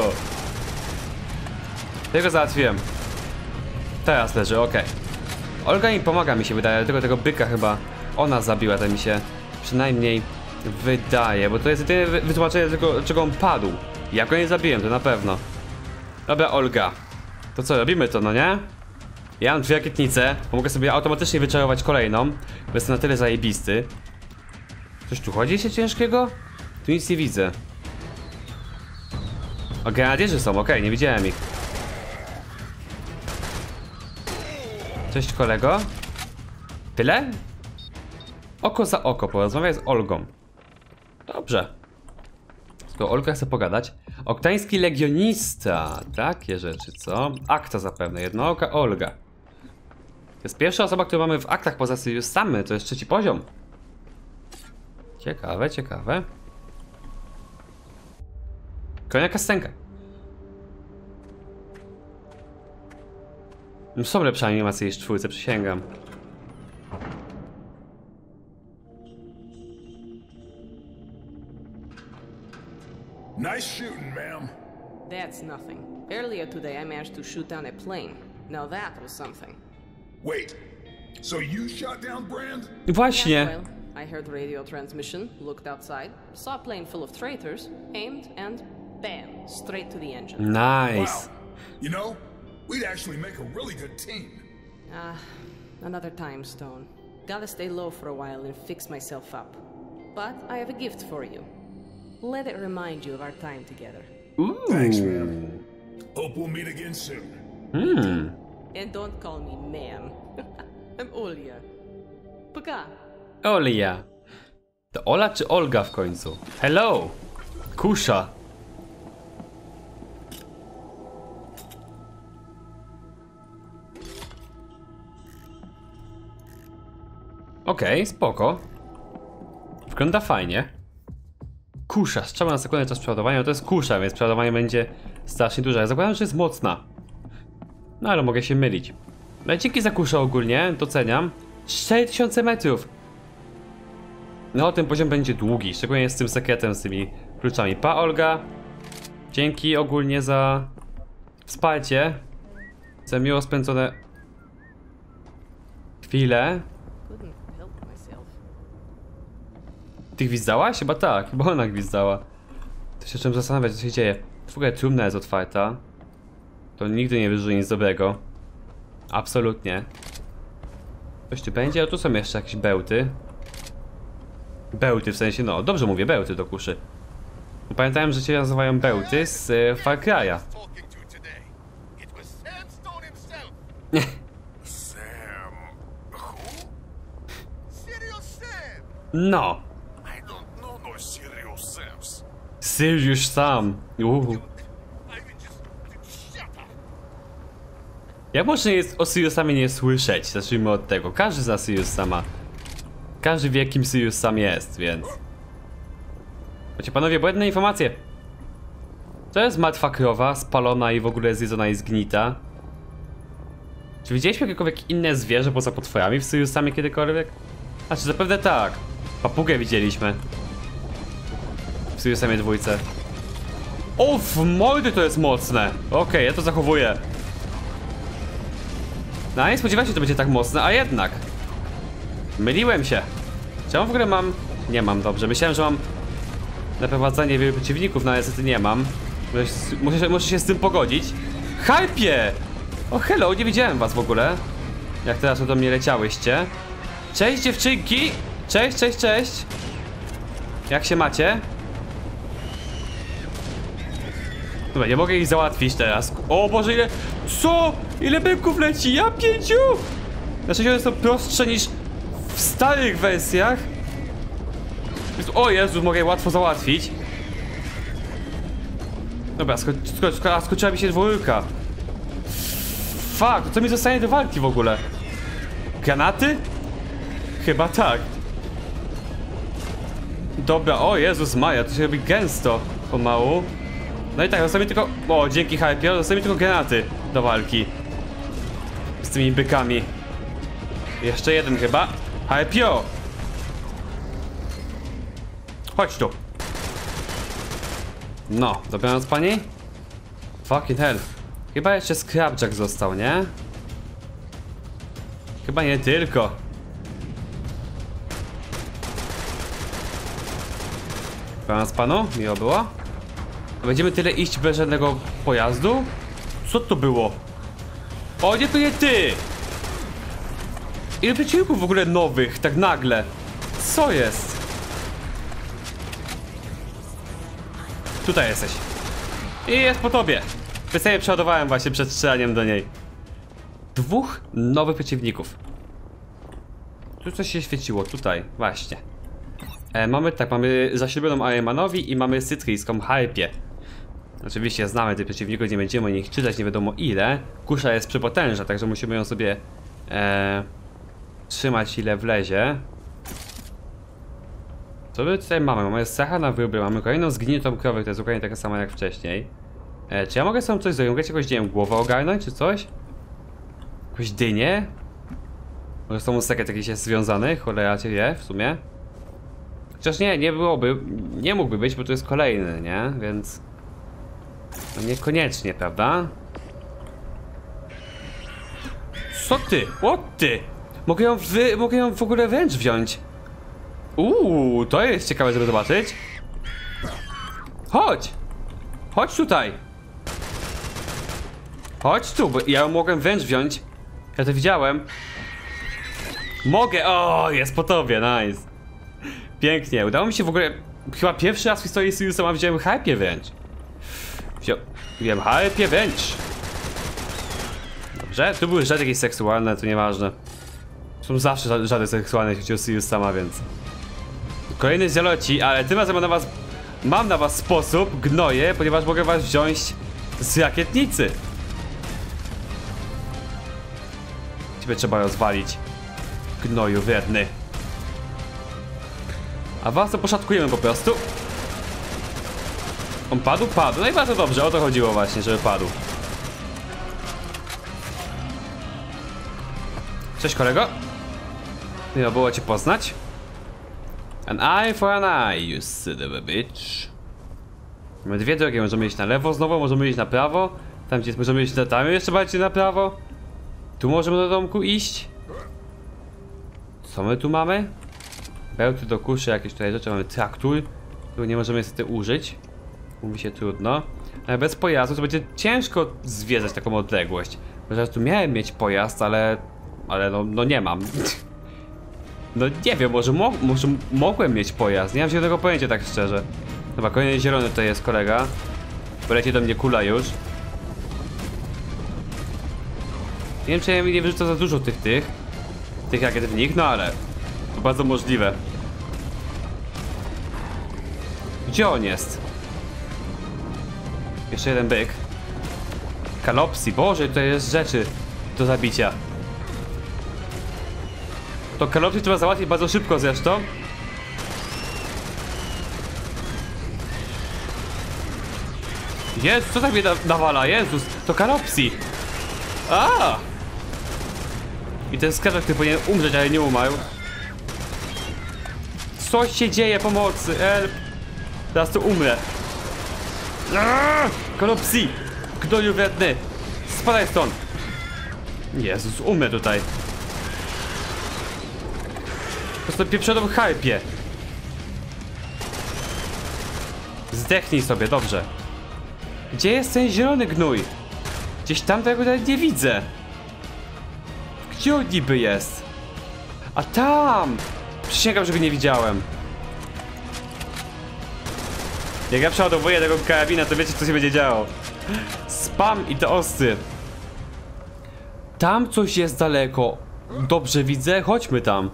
Tego załatwiłem. Teraz leży, okej. Olga mi pomaga, mi się wydaje, tylko tego byka chyba ona zabiła, to mi się przynajmniej wydaje, bo to jest jedyne wytłumaczenie tego, czego on padł. Jak go nie zabiłem, to na pewno. Dobra, Olga. To co, robimy to, no nie? Ja mam 2 rakietnice, mogę sobie automatycznie wyczarować kolejną, bo jestem na tyle zajebisty. Coś tu chodzi się ciężkiego? Tu nic nie widzę. O, grenadierzy są, okej, nie widziałem ich. Cześć, kolego. Tyle? Oko za oko, porozmawiaj z Olgą. Dobrze. Skoro Olga chce pogadać. Oktański legionista. Takie rzeczy, co? Akta zapewne, jednooka Olga. To jest pierwsza osoba, którą mamy w aktach poza Sirius Samy, to jest 3. poziom. Ciekawe, ciekawe. Kolejna kastenka. Są lepsze animacje niż 4, przysięgam. Nice shooting, ma'am. That's nothing. Earlier today, I managed to shoot down a plane. Now that was something. Wait, so you shot down Brand? Właśnie. Well, I heard radio transmission, looked outside, saw a plane full of traitors, aimed, and bam, straight to the engine. Nice. Wow. You know, we'd actually make a really good team. Another time, Stone. Gotta stay low for a while and fix myself up. But I have a gift for you. Let it remind you of our time together. Ooh. Thanks, ma'am. Hope we'll meet again soon. And don't call me ma'am. I'm Olia. Poka. Olia. To Ola czy Olga w końcu? Hello. Kusza. Okej, spoko. Wygląda fajnie. Kusza, strzała na sekundę czas przeładowania, to jest kusza, więc przeładowanie będzie strasznie duże. Ja zakładam, że jest mocna. No ale mogę się mylić. No dzięki za kuszę ogólnie, doceniam. 4000 metrów. No ten poziom będzie długi, szczególnie z tym sekretem, z tymi kluczami. Pa Olga. Dzięki ogólnie za wsparcie. Za miło spędzone chwile. Couldn't help myself. Ty gwizdałaś? Chyba tak, chyba ona gwizdała. To się czym zastanawiać, co się dzieje. W ogóle trumna jest otwarta. To nigdy nie wyżuje nic dobrego. Absolutnie. Coś tu będzie? A tu są jeszcze jakieś bełty. Bełty w sensie, no dobrze mówię, bełty do kuszy. Pamiętałem, że cię nazywają bełty z Far Cry'a. No. Sirius Sam. Jak można jest o Sirius Samie nie słyszeć? Zacznijmy od tego. Każdy zna Sirius Sama. Każdy wie, kim Sirius Sam jest, więc... Wiecie panowie, bo jedne informacje. To jest martwa krowa, spalona i w ogóle zjedzona i zgnita. Czy widzieliśmy jakiekolwiek inne zwierzę poza potworami w Sirius Samie kiedykolwiek? Znaczy zapewne tak. Papugę widzieliśmy. W Sirius Samie 2. O, w mordy to jest mocne. Okej, ja to zachowuję. No nie spodziewałem się, że to będzie tak mocne, a jednak. Myliłem się. Czy ja w ogóle mam? Nie mam, dobrze. Myślałem, że mam naprowadzanie wielu przeciwników, no ale niestety nie mam. Muszę się z tym pogodzić. Harpie! O hello, nie widziałem was w ogóle. Jak teraz do mnie leciałyście. Cześć dziewczynki! Cześć, cześć, cześć. Jak się macie? Dobra, nie mogę ich załatwić teraz. O Boże, ile... Co? Ile byków leci? Ja 5! Znaczy one są prostsze niż w starych wersjach. O Jezu, mogę je łatwo załatwić. Dobra, skoczyła mi się dwójka. Fuck, co mi zostanie do walki w ogóle? Granaty? Chyba tak. Dobra, o Jezus Maria, to się robi gęsto pomału. No i tak, zostały tylko... O, dzięki Hypio, zostały mi tylko granaty do walki z tymi bykami. Jeszcze jeden chyba. Hypio! Chodź tu. No, dobranoc pani? Fucking hell. Chyba jeszcze Scrapjack został, nie? Chyba nie tylko. Dobranoc panu, miło było. Będziemy tyle iść bez żadnego pojazdu? Co to było? O, nie, to nie ty! Ile przeciwników w ogóle nowych, tak nagle? Co jest? Tutaj jesteś. I jest po tobie. Specjalnie przeładowałem właśnie przed strzelaniem do niej. 2 nowych przeciwników. Tu coś się świeciło, tutaj, właśnie. Mamy zaślubioną Aemanowi i mamy sytryjską Hypię. Oczywiście znamy tych przeciwników, nie będziemy o nich czytać nie wiadomo ile. Kusza jest przepotężna, także musimy ją sobie trzymać ile wlezie. Co my tutaj mamy? Mamy Sacha na wróble, mamy kolejną zgnitą krowę, która jest dokładnie taka sama jak wcześniej. Czy ja mogę sobie coś zrobić? Mogę jakąś, nie wiem, głowę ogarnąć czy coś? Jakąś dynię? Może z tą sekret jakiś jest związany? Cholera cię wie w sumie. Chociaż nie byłoby, nie mógłby być, bo to jest kolejny, nie? Więc... No niekoniecznie, prawda? Co ty? O ty! Mogę ją w ogóle wręcz wziąć. To jest ciekawe, żeby zobaczyć. Chodź! Chodź tutaj! Chodź tu, bo ja ją mogłem wręcz wziąć. Ja to widziałem. Mogę! O, jest po tobie, nice. Pięknie, udało mi się w ogóle... Chyba pierwszy raz w historii Siriusa wziąłem Hypię wręcz. Wziąłem Hypię wręcz. Dobrze, tu były rzeczy jakieś seksualne, to nieważne. Są zawsze żadne seksualne, jeśli chodzi o Sirius sama, więc... Kolejny zieloci, ale tym razem mam na was sposób, gnoje, ponieważ mogę was wziąć z rakietnicy. Ciebie trzeba rozwalić. Gnoju wredny. A was to poszatkujemy po prostu. On padł? Padł. No i bardzo dobrze, o to chodziło właśnie, żeby padł. Cześć kolego. Miło było cię poznać. An eye for an eye, you son of a bitch. Mamy dwie drogi, możemy iść na lewo znowu, możemy iść na prawo. Tam gdzie możemy iść tam jeszcze bardziej na prawo. Tu możemy do domku iść. Co my tu mamy? Bełty do kuszy, jakieś tutaj rzeczy, mamy traktur, którego nie możemy niestety użyć. Mówi się trudno. Ale bez pojazdu to będzie ciężko zwiedzać taką odległość. Bo tu miałem mieć pojazd, ale no nie mam. No nie wiem, może mogłem mieć pojazd, nie mam żadnego pojęcia tak szczerze. Dobra, kolejny zielony to jest kolega. Poleci do mnie kula już. Nie wiem, czy ja mi nie wyrzucę za dużo tych rakiet w nich, no ale to bardzo możliwe. Gdzie on jest? Jeszcze jeden byk. Kalopsy, Boże, to jest rzeczy do zabicia. To kalopsy trzeba załatwić bardzo szybko zresztą. Jezus, co tak mnie nawala? Jezus, to kalopsy. A! I ten skarbek, który powinien umrzeć, ale nie umarł. Co się dzieje? Pomocy! Help! Teraz tu umrę. Kalopsy! Gnoju wredny! Spadaj stąd! Jezus, umrę tutaj. Po prostu pieprzoną Hypię. Zdechnij sobie, dobrze. Gdzie jest ten zielony gnój? Gdzieś tam tego nawet nie widzę. Gdzie on niby jest? A tam! Przysięgam, że go nie widziałem. Jak ja przeładowuję tego karabina, to wiecie, co się będzie działo. Spam i to ostry. Tam coś jest daleko. Dobrze widzę? Chodźmy tam.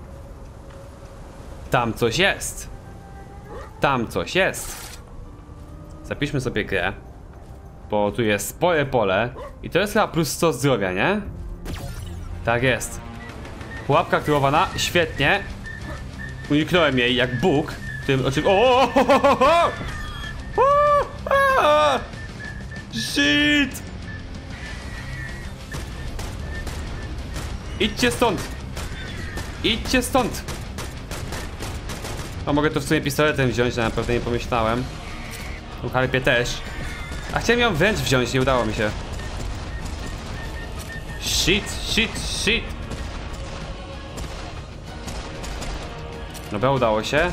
Tam coś jest. Tam coś jest. Zapiszmy sobie grę. Bo tu jest spore pole. I to jest chyba plus 100 zdrowia, nie? Tak jest. Pułapka aktywowana. Świetnie. Uniknąłem jej jak Bóg. Tym, o czym... O! Shit! Idźcie stąd! Idźcie stąd! A mogę to w sumie pistoletem wziąć, ale naprawdę nie pomyślałem. Tą harpię też. A chciałem ją wręcz wziąć, nie udało mi się. Shit, shit, shit! Dobra, udało się.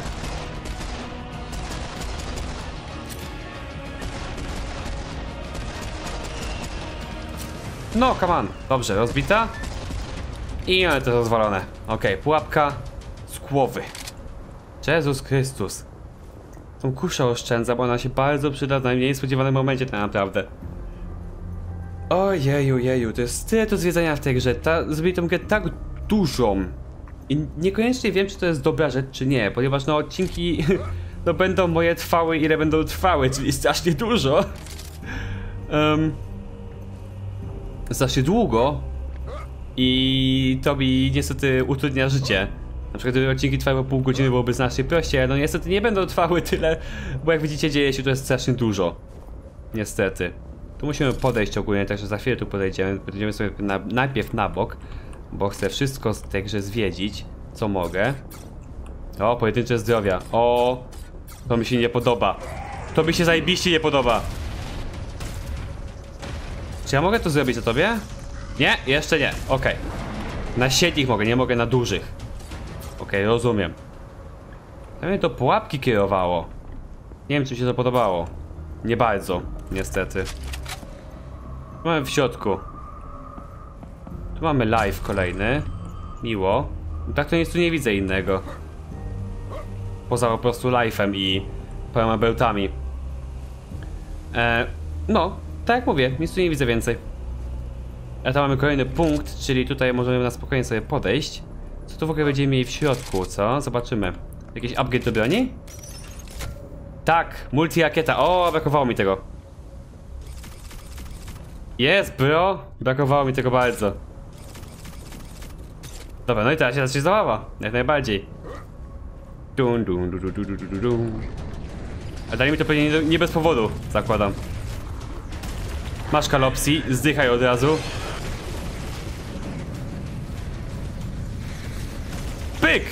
No, come on. Dobrze, rozbita. I mamy to rozwalone. Okej, pułapka z głowy. Jezus Chrystus. Tą kuszę oszczędza, bo ona się bardzo przyda w najmniej spodziewanym momencie tak naprawdę. Ojeju, jeju, to jest tyle do zwiedzania w tej grze. Zrobili tą grę tak dużą. I niekoniecznie wiem, czy to jest dobra rzecz, czy nie, ponieważ no odcinki no będą moje trwały, ile będą trwały, czyli strasznie dużo. Strasznie długo. I to mi niestety utrudnia życie. Na przykład gdyby odcinki trwały pół godziny, byłoby znacznie prościej, ale no niestety nie będą trwały tyle, bo jak widzicie dzieje się to jest strasznie dużo. Niestety. Tu musimy podejść ogólnie, także za chwilę tu podejdziemy sobie najpierw na bok, bo chcę wszystko z tej grze zwiedzić, co mogę. O, pojedyncze zdrowia. O, to mi się nie podoba. To mi się zajebiście nie podoba. Czy ja mogę to zrobić na tobie? Nie, jeszcze nie. Okej. Na średnich mogę, nie mogę na dużych. Okej, rozumiem. To mnie to pułapki kierowało. Nie wiem, czy mi się to podobało. Nie bardzo, niestety. Mamy w środku. Tu mamy live kolejny. Miło. Tak to nic tu nie widzę innego. Poza po prostu live'em i paroma bełtami. No, tak jak mówię, nic tu nie widzę więcej. A tam mamy kolejny punkt, czyli tutaj możemy na spokojnie sobie podejść. Co tu w ogóle będziemy mieli w środku, co? Zobaczymy. Jakiś upgrade do broni? Tak, multi-rakieta. O, brakowało mi tego. Jest, bro. Brakowało mi tego bardzo. Dobra, no i teraz się zacznie zabawa. Jak najbardziej. Dun, dun, dun, dun, dun, dun, dun. A dali mi to pewnie nie bez powodu, zakładam. Masz kalopsji, zdychaj od razu. Pyk!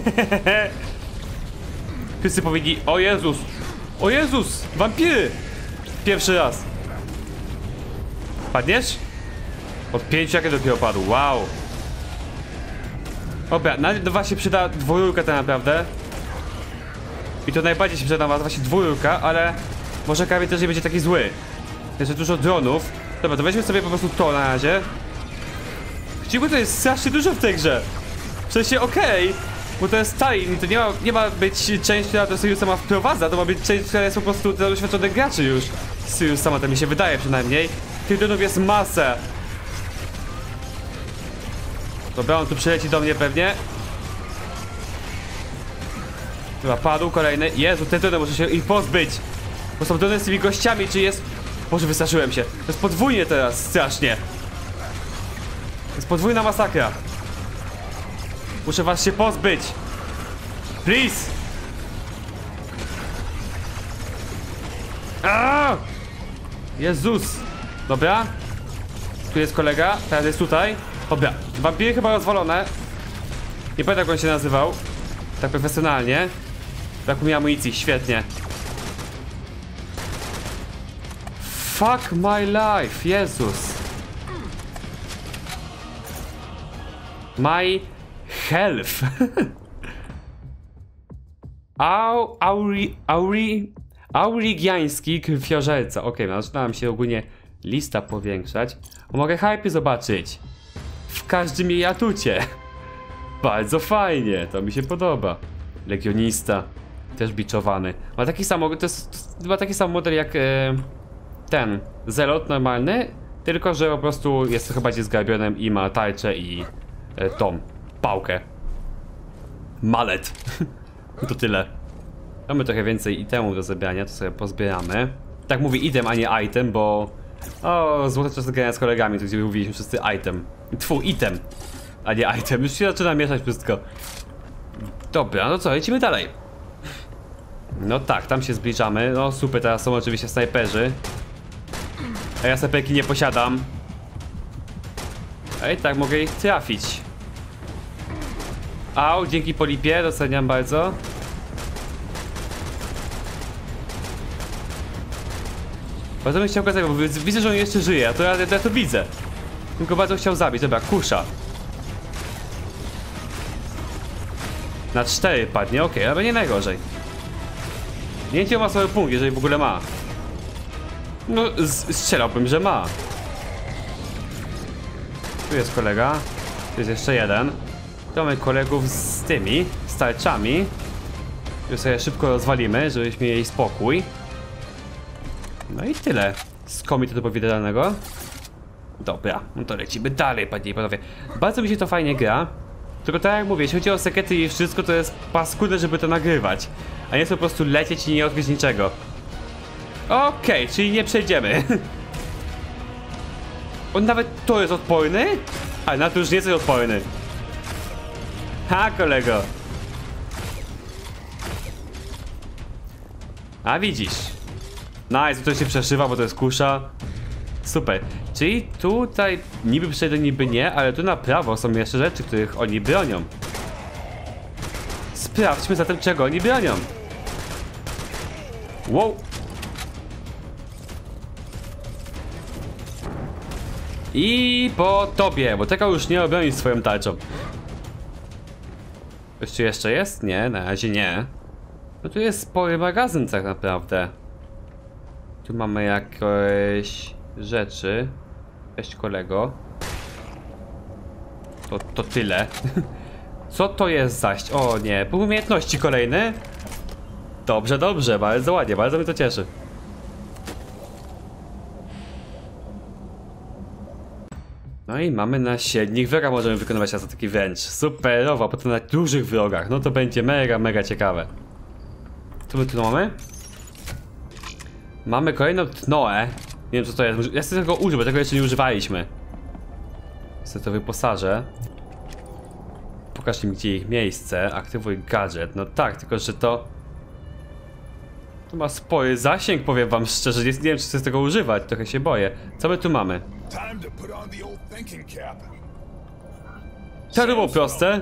Wszyscy powiedzieli, o Jezus! O Jezus! Wampiry! Pierwszy raz. Padniesz? Od 5 jakie dopiero padł, wow! Dobra, do was się przyda dwójka tak naprawdę. I to najbardziej się przyda na was właśnie dwójka, ale może kamień też nie będzie taki zły. Jest dużo dronów. Dobra, to weźmy sobie po prostu to na razie. Chciałbym, to jest strasznie dużo w tej grze. W sensie okej, bo to jest Stalin, to nie ma być część, która do Siriusa ma wprowadza, to ma być część, która jest po prostu dla doświadczonych graczy już. Sirius sama, to mi się wydaje przynajmniej. Tych dronów jest masę. Dobra, on tu przyleci do mnie pewnie. Dobra, padł kolejny. Jezu, te drony muszę się ich pozbyć. Bo są drony z tymi gościami, czy jest... Boże, wystraszyłem się. To jest podwójnie teraz, strasznie. To jest podwójna masakra. Muszę was się pozbyć. Please. Aaaa! Jezus. Dobra. Tu jest kolega, teraz jest tutaj. Dobra, wampiry chyba rozwalone. Nie pamiętam jak on się nazywał. Tak profesjonalnie. Brakuje mi amunicji, świetnie. Fuck my life, Jezus. My health. Aurigiański krwiożerca. Okej, zaczynała mi się ogólnie lista powiększać. Mogę hypy zobaczyć. W każdym jej atucie. Bardzo fajnie, to mi się podoba. Legionista, też biczowany. Ma taki sam, to jest chyba taki sam model jak ten Zelot normalny, tylko że po prostu jest trochę bardziej zgarbionym i ma tarczę i tą pałkę. Malet. To tyle. Mamy trochę więcej itemów do zebrania, to sobie pozbieramy. Tak mówię item, a nie item, bo... O, złote czasy grania z kolegami, to gdzie mówiliśmy wszyscy item. Item, a nie item. Już się zaczyna mieszać wszystko. Dobra, no co, lecimy dalej. No tak, tam się zbliżamy. No super, teraz są oczywiście snajperzy. A ja snajperki nie posiadam. Ej, tak, mogę ich trafić. Au, dzięki polipie, doceniam bardzo. Bardzo bym chciał go zabić, bo widzę, że on jeszcze żyje, a to ja to widzę. Tylko bardzo chciał zabić, dobra, kusza. Na 4 padnie, okej, ale nie najgorzej. Nie wiem, czy ma sobie punkt, jeżeli w ogóle ma. No, strzelałbym, że ma. Tu jest kolega. Tu jest jeszcze jeden. Tu mamy kolegów z tymi, z tarczami. Tu sobie szybko rozwalimy, żebyśmy mieli spokój. No i tyle z komitetu powitalnego. Dobra, no to lecimy dalej, panie i panowie. Bardzo mi się to fajnie gra. Tylko tak jak mówię, jeśli chodzi o sekrety i wszystko, to jest paskudne, żeby to nagrywać. A nie po prostu lecieć i nie odkryć niczego. Okej, czyli nie przejdziemy. On nawet to jest odporny? A na to już nie jest odporny. Ha, kolego. A widzisz. Nice, to się przeszywa, bo to jest kusza. Super. Czyli tutaj niby przejdę, niby nie, ale tu na prawo są jeszcze rzeczy, których oni bronią. Sprawdźmy zatem, czego oni bronią. Wow. I po tobie, bo tego już nie obronić swoją tarczą. Coś tu jeszcze jest? Nie, na razie nie. No tu jest spory magazyn tak naprawdę. Tu mamy jakieś rzeczy. Cześć kolego. To tyle. Co to jest zaś? O nie, punkt umiejętności kolejny. Dobrze, dobrze, bardzo ładnie, bardzo mnie to cieszy. No i mamy na średnich wrogach, możemy wykonywać ataki wręcz. Superowo, a potem na dużych wrogach. No to będzie mega, mega ciekawe. Co my tu mamy? Mamy kolejną tnoę. Nie wiem co to jest, ja chcę tego użyć, bo tego jeszcze nie używaliśmy. Chcę to wyposażę. Pokaż mi gdzie ich miejsce. Aktywuj gadżet. No tak, tylko że to... To ma spory zasięg, powiem wam szczerze. Nie wiem czy chcę z tego używać, trochę się boję. Co my tu mamy? To było proste.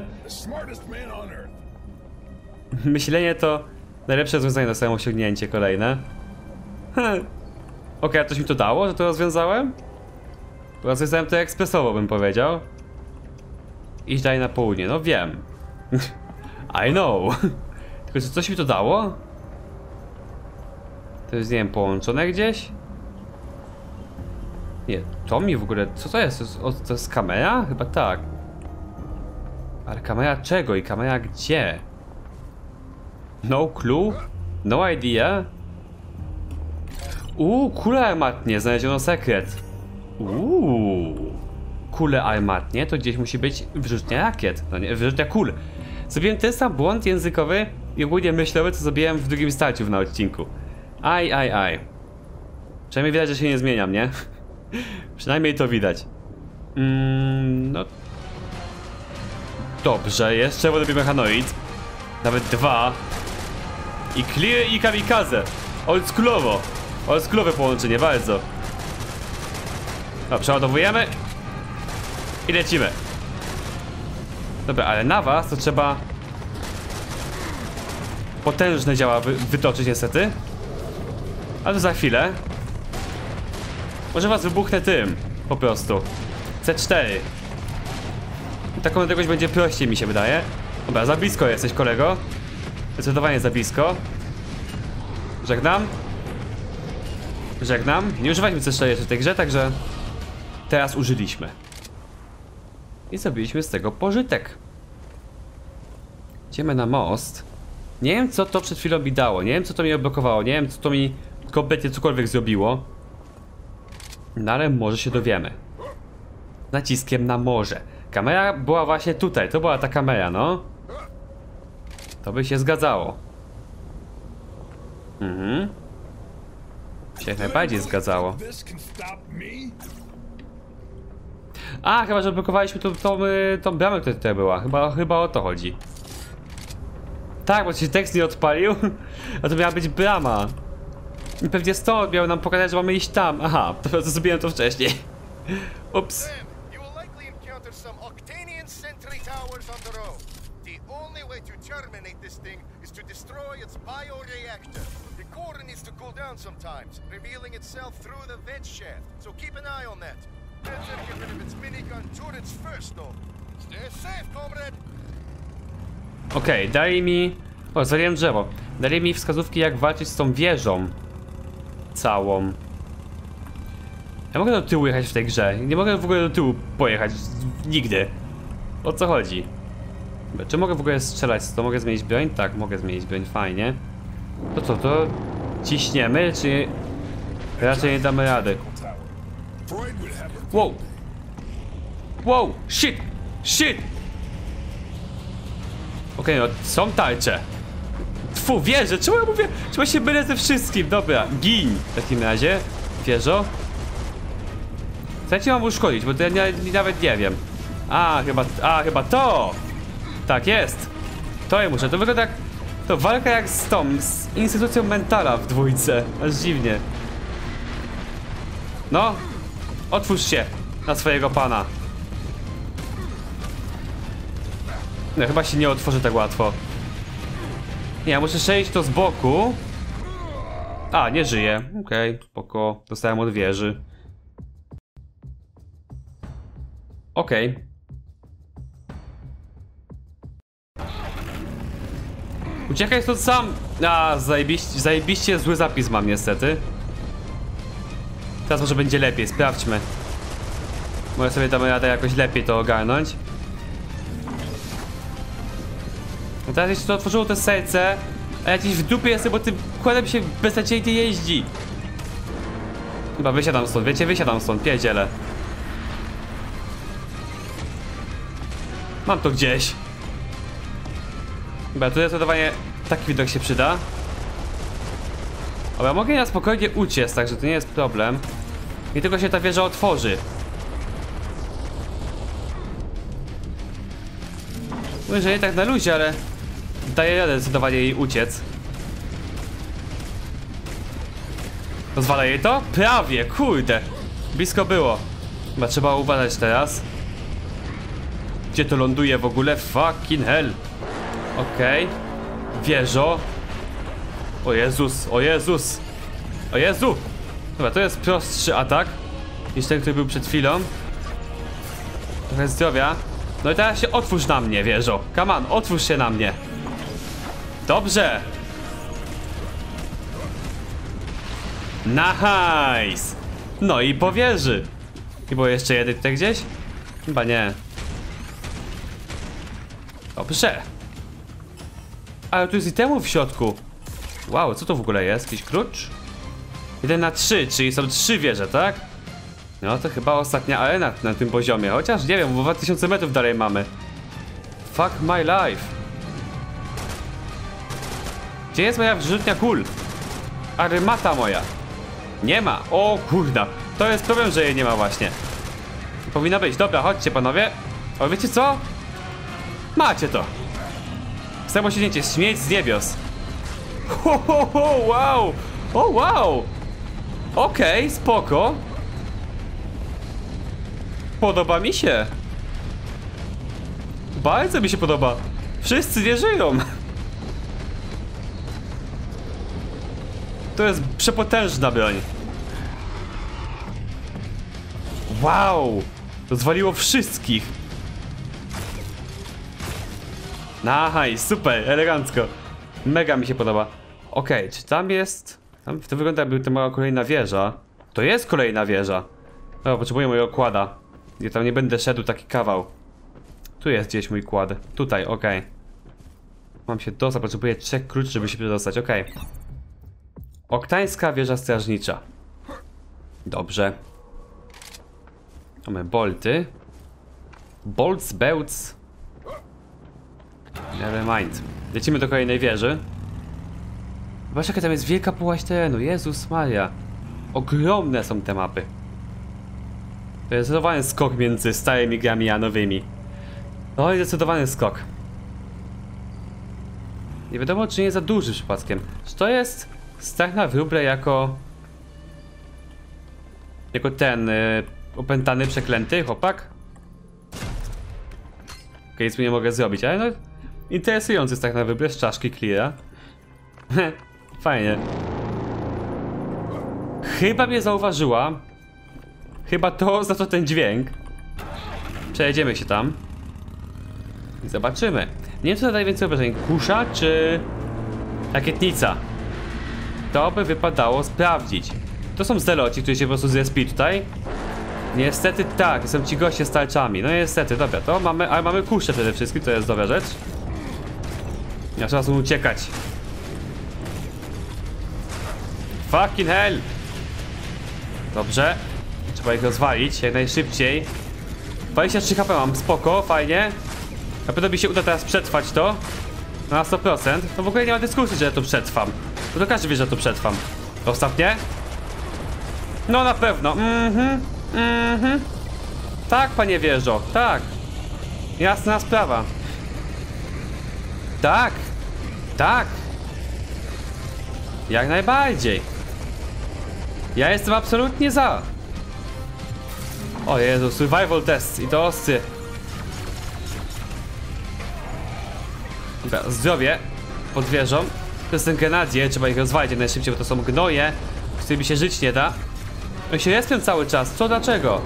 Myślenie to najlepsze rozwiązanie na samo osiągnięcie kolejne. Okej, a coś mi to dało, że to rozwiązałem? Rozwiązałem to ekspresowo, bym powiedział. Idź dalej na południe, no wiem. I know. Tylko czy coś mi to dało? To jest, nie wiem, połączone gdzieś? Nie, to mi w ogóle... Co to jest? To jest kamera? Chyba tak. Ale kamera czego i kamera gdzie? No clue? No idea? Kule armatnie, znaleziono sekret. Kule armatnie, to gdzieś musi być wyrzutnia rakiet. No nie, wyrzutnia kul. Zrobiłem ten sam błąd językowy i ogólnie myślowy, co zrobiłem w drugim starciu na odcinku. Aj. Przynajmniej widać, że się nie zmieniam, nie? Przynajmniej to widać. No... Dobrze, jeszcze robię mechanoid. Nawet 2. I clear i kamikaze. Oldschoolowo. Oldschoolowe połączenie, bardzo. No, przeładowujemy. I lecimy. Dobra, ale na was to trzeba potężne działa wytoczyć niestety. Ale to za chwilę. Może was wybuchnę tym. Po prostu. C4. Taką odległość będzie prościej, mi się wydaje. Dobra, za blisko jesteś, kolego. Zdecydowanie za blisko. Żegnam. Żegnam. Nie używaliśmy C4 w tej grze, także teraz użyliśmy. I zrobiliśmy z tego pożytek. Idziemy na most. Nie wiem, co to przed chwilą mi dało. Nie wiem, co to mi odblokowało. Nie wiem, co to mi kompletnie cokolwiek zrobiło. No ale może się dowiemy. Naciskiem na morze. Kamera była właśnie tutaj. To była ta kamera, no. To by się zgadzało. Się najbardziej zgadzało. A, chyba, że blokowaliśmy tą bramę, która tutaj była. Chyba o to chodzi. Tak, bo się tekst nie odpalił. A to miała być brama. I pewnie stąd miał nam pokazać, że mamy iść tam. Aha, to zrobiłem to wcześniej. Ups. Sometimes, revealing itself through the vent shaft. So keep an eye on that. Better get rid of its minigun turrets first, though. Stay safe, comrade. Okej, dali mi... O, zwaliłem drzewo. Dali mi wskazówki, jak walczyć z tą wieżą. Całą. Ja mogę do tyłu jechać w tej grze. Nie mogę w ogóle do tyłu pojechać. Nigdy. O co chodzi? Czy mogę w ogóle strzelać? To mogę zmienić broń? Tak, mogę zmienić broń. Fajnie. To co, to... Ciśniemy, czy raczej nie damy rady? Wow! Wow! Shit! Shit! Okej, no są tarcze. Tfu, wierzę, czemu ja mówię? Czemu się mylę ze wszystkim? Dobra, gin w takim razie. Wieżo. Co ja ci mam uszkodzić, bo to ja nawet nie wiem. Chyba to! Tak jest! To ja muszę, to wygląda jak... To walka jak z tą, z instytucją mentala w dwójce. Aż dziwnie. No, otwórz się na swojego pana. No chyba się nie otworzy tak łatwo. Nie, ja muszę przejść to z boku. A, nie żyje. Okej, spoko. Dostałem od wieży. Okej. Uciekaj stąd sam! A, zajebiście zły zapis mam niestety. Teraz może będzie lepiej, sprawdźmy. Może sobie damy radę jakoś lepiej to ogarnąć. No teraz jeszcze to otworzyło to serce. A ja gdzieś w dupie jestem, bo tym kładem się beznadziejnie jeździ. Chyba wysiadam stąd, wiecie? Wysiadam stąd, pierdzielę. Mam to gdzieś. Chyba tutaj zdecydowanie taki widok się przyda. Ale mogę na spokojnie uciec, także to nie jest problem. I tylko się ta wieża otworzy. Mówię, że nie tak na luzie, ale daje radę zdecydowanie jej uciec. Pozwala jej to? Prawie, kurde. Blisko było. Chyba trzeba uważać teraz. Gdzie to ląduje w ogóle? Fucking hell. Okej. Wieżo. O Jezus, o Jezus. O Jezu. Dobra, to jest prostszy atak niż ten, który był przed chwilą. Trochę zdrowia. No i teraz się otwórz na mnie, wieżo. Come on, otwórz się na mnie. Dobrze. Nice. No i po wieży. I było jeszcze jeden tutaj gdzieś? Chyba nie. Dobrze. Ale tu jest itemów w środku. Wow, co to w ogóle jest? Jakiś klucz? 1 na 3, czyli są 3 wieże, tak? No to chyba ostatnia arena na tym poziomie. Chociaż nie wiem, bo 2000 metrów dalej mamy. Fuck my life. Gdzie jest moja wrzutnia kul? Armata moja. Nie ma. O kurda. To jest problem, że jej nie ma właśnie. Powinna być. Dobra, chodźcie panowie. O, wiecie co? Macie to. Samo sięgnięcie, śmieć z niebios. Ho, ho, ho, wow. O, wow. Okej, spoko. Podoba mi się. Bardzo mi się podoba. Wszyscy nie żyją. To jest przepotężna broń. Wow. Rozwaliło wszystkich. Nice, super, elegancko. Mega mi się podoba. Okej, czy tam jest... Tam to wygląda, jakby to była kolejna wieża. To jest kolejna wieża. No, potrzebuję mojego kłada. Ja tam nie będę szedł taki kawał. Tu jest gdzieś mój kład. Tutaj, okej. Mam się dostać, potrzebuję 3 kluczy, żeby się przedostać, okej. Oktańska wieża strażnicza. Dobrze. Mamy bolty. Bolts, belts. Never mind. Lecimy do kolejnej wieży. Zobacz, jaka tam jest wielka połaś terenu. Jezus Maria. Ogromne są te mapy. To jest zdecydowany skok między starymi grami a nowymi. No i zdecydowany skok. Nie wiadomo, czy nie za duży przypadkiem. Czy to jest strach na wróble jako ten opętany, przeklęty chłopak? Okej, nic mu nie mogę zrobić, ale no interesujący strach na wróble z czaszki Cleara. Fajnie. Chyba mnie zauważyła. Chyba to oznacza ten dźwięk. Przejedziemy się tam. I zobaczymy. Nie wiem, co zadaje więcej obrażeń. Kusza czy rakietnica? To by wypadało sprawdzić. To są zeloci, którzy się po prostu zrespi tutaj. Niestety tak, są ci goście z tarczami. No niestety, dobra, to mamy, ale mamy kuszę przede wszystkim, to jest dobra rzecz. Ja trzeba sobie uciekać. Fucking hell! Dobrze. Trzeba ich rozwalić jak najszybciej. 23 HP mam, spoko, fajnie. Na pewno mi się uda teraz przetrwać to. Na 100%. No w ogóle nie ma dyskusji, że ja to przetrwam. Bo to każdy wie, że to przetrwam. Ostatnie? No na pewno. Tak, panie wieżo, tak. Jasna sprawa. Tak. Tak. Jak najbardziej. Ja jestem absolutnie za. O Jezu, survival test i to ostry. Dobra, zdrowie pod wieżą. To jest ten grenadier, trzeba ich rozwalić jak najszybciej, bo to są gnoje, z którymi się żyć nie da. Oni się respią cały czas, co dlaczego?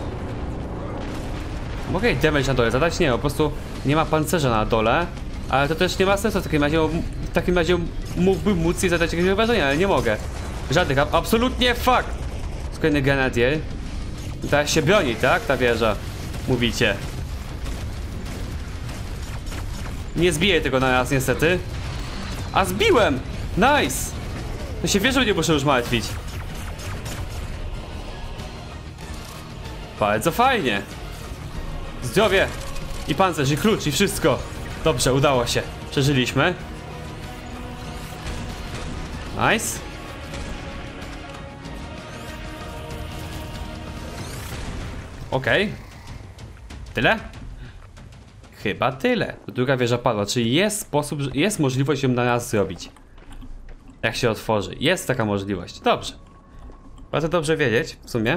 Mogę jej damage na dole zadać? Nie, po prostu nie ma pancerza na dole. Ale to też nie ma sensu, w takim razie mógłbym móc jej zadać jakieś obrażenia, ale nie mogę. Żadnych, absolutnie fuck! Kolejny grenadier. Teraz się broni, tak? Ta wieża. Mówicie. Nie zbiję tego na raz niestety. A zbiłem! Nice! To się wieżą nie muszę już martwić. Bardzo fajnie. Zdrowie! I pancerz, i klucz, i wszystko. Dobrze, udało się. Przeżyliśmy. Nice. Okej. Tyle? Chyba tyle. Druga wieża padła, czyli jest sposób, jest możliwość ją na raz zrobić. Jak się otworzy. Jest taka możliwość. Dobrze. Bardzo dobrze wiedzieć, w sumie.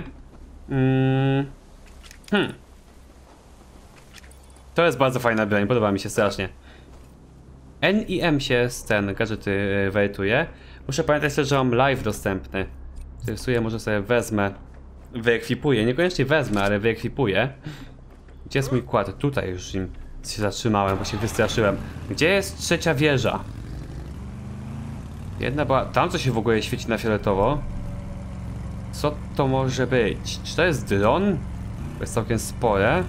To jest bardzo fajna broń, podoba mi się strasznie. N i M się z ten gadżety wejtuje. Muszę pamiętać też, że mam live dostępny. W sumie może sobie wezmę. Wyekwipuję, niekoniecznie wezmę, ale wyekwipuję. Gdzie jest mój kład? Tutaj już im się zatrzymałem, bo się wystraszyłem. Gdzie jest trzecia wieża? Jedna była... Tam co się w ogóle świeci na fioletowo? Co to może być? Czy to jest dron? To jest całkiem spore.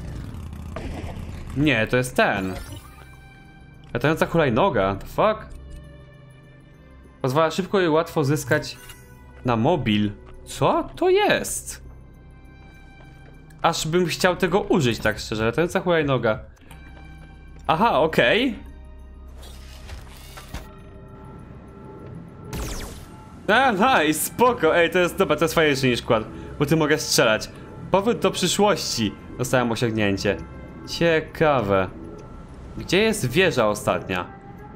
Nie, to jest ten. Latająca hulajnoga, the fuck? Pozwala szybko i łatwo zyskać na mobil. Co to jest? Aż bym chciał tego użyć, tak szczerze. Latająca hulajnoga. Aha, okej. A, nice, spoko. Ej, to jest, dobra, to jest fajniejsze niż kład. Bo ty mogę strzelać. Powrót do przyszłości. Dostałem osiągnięcie. Ciekawe. Gdzie jest wieża ostatnia?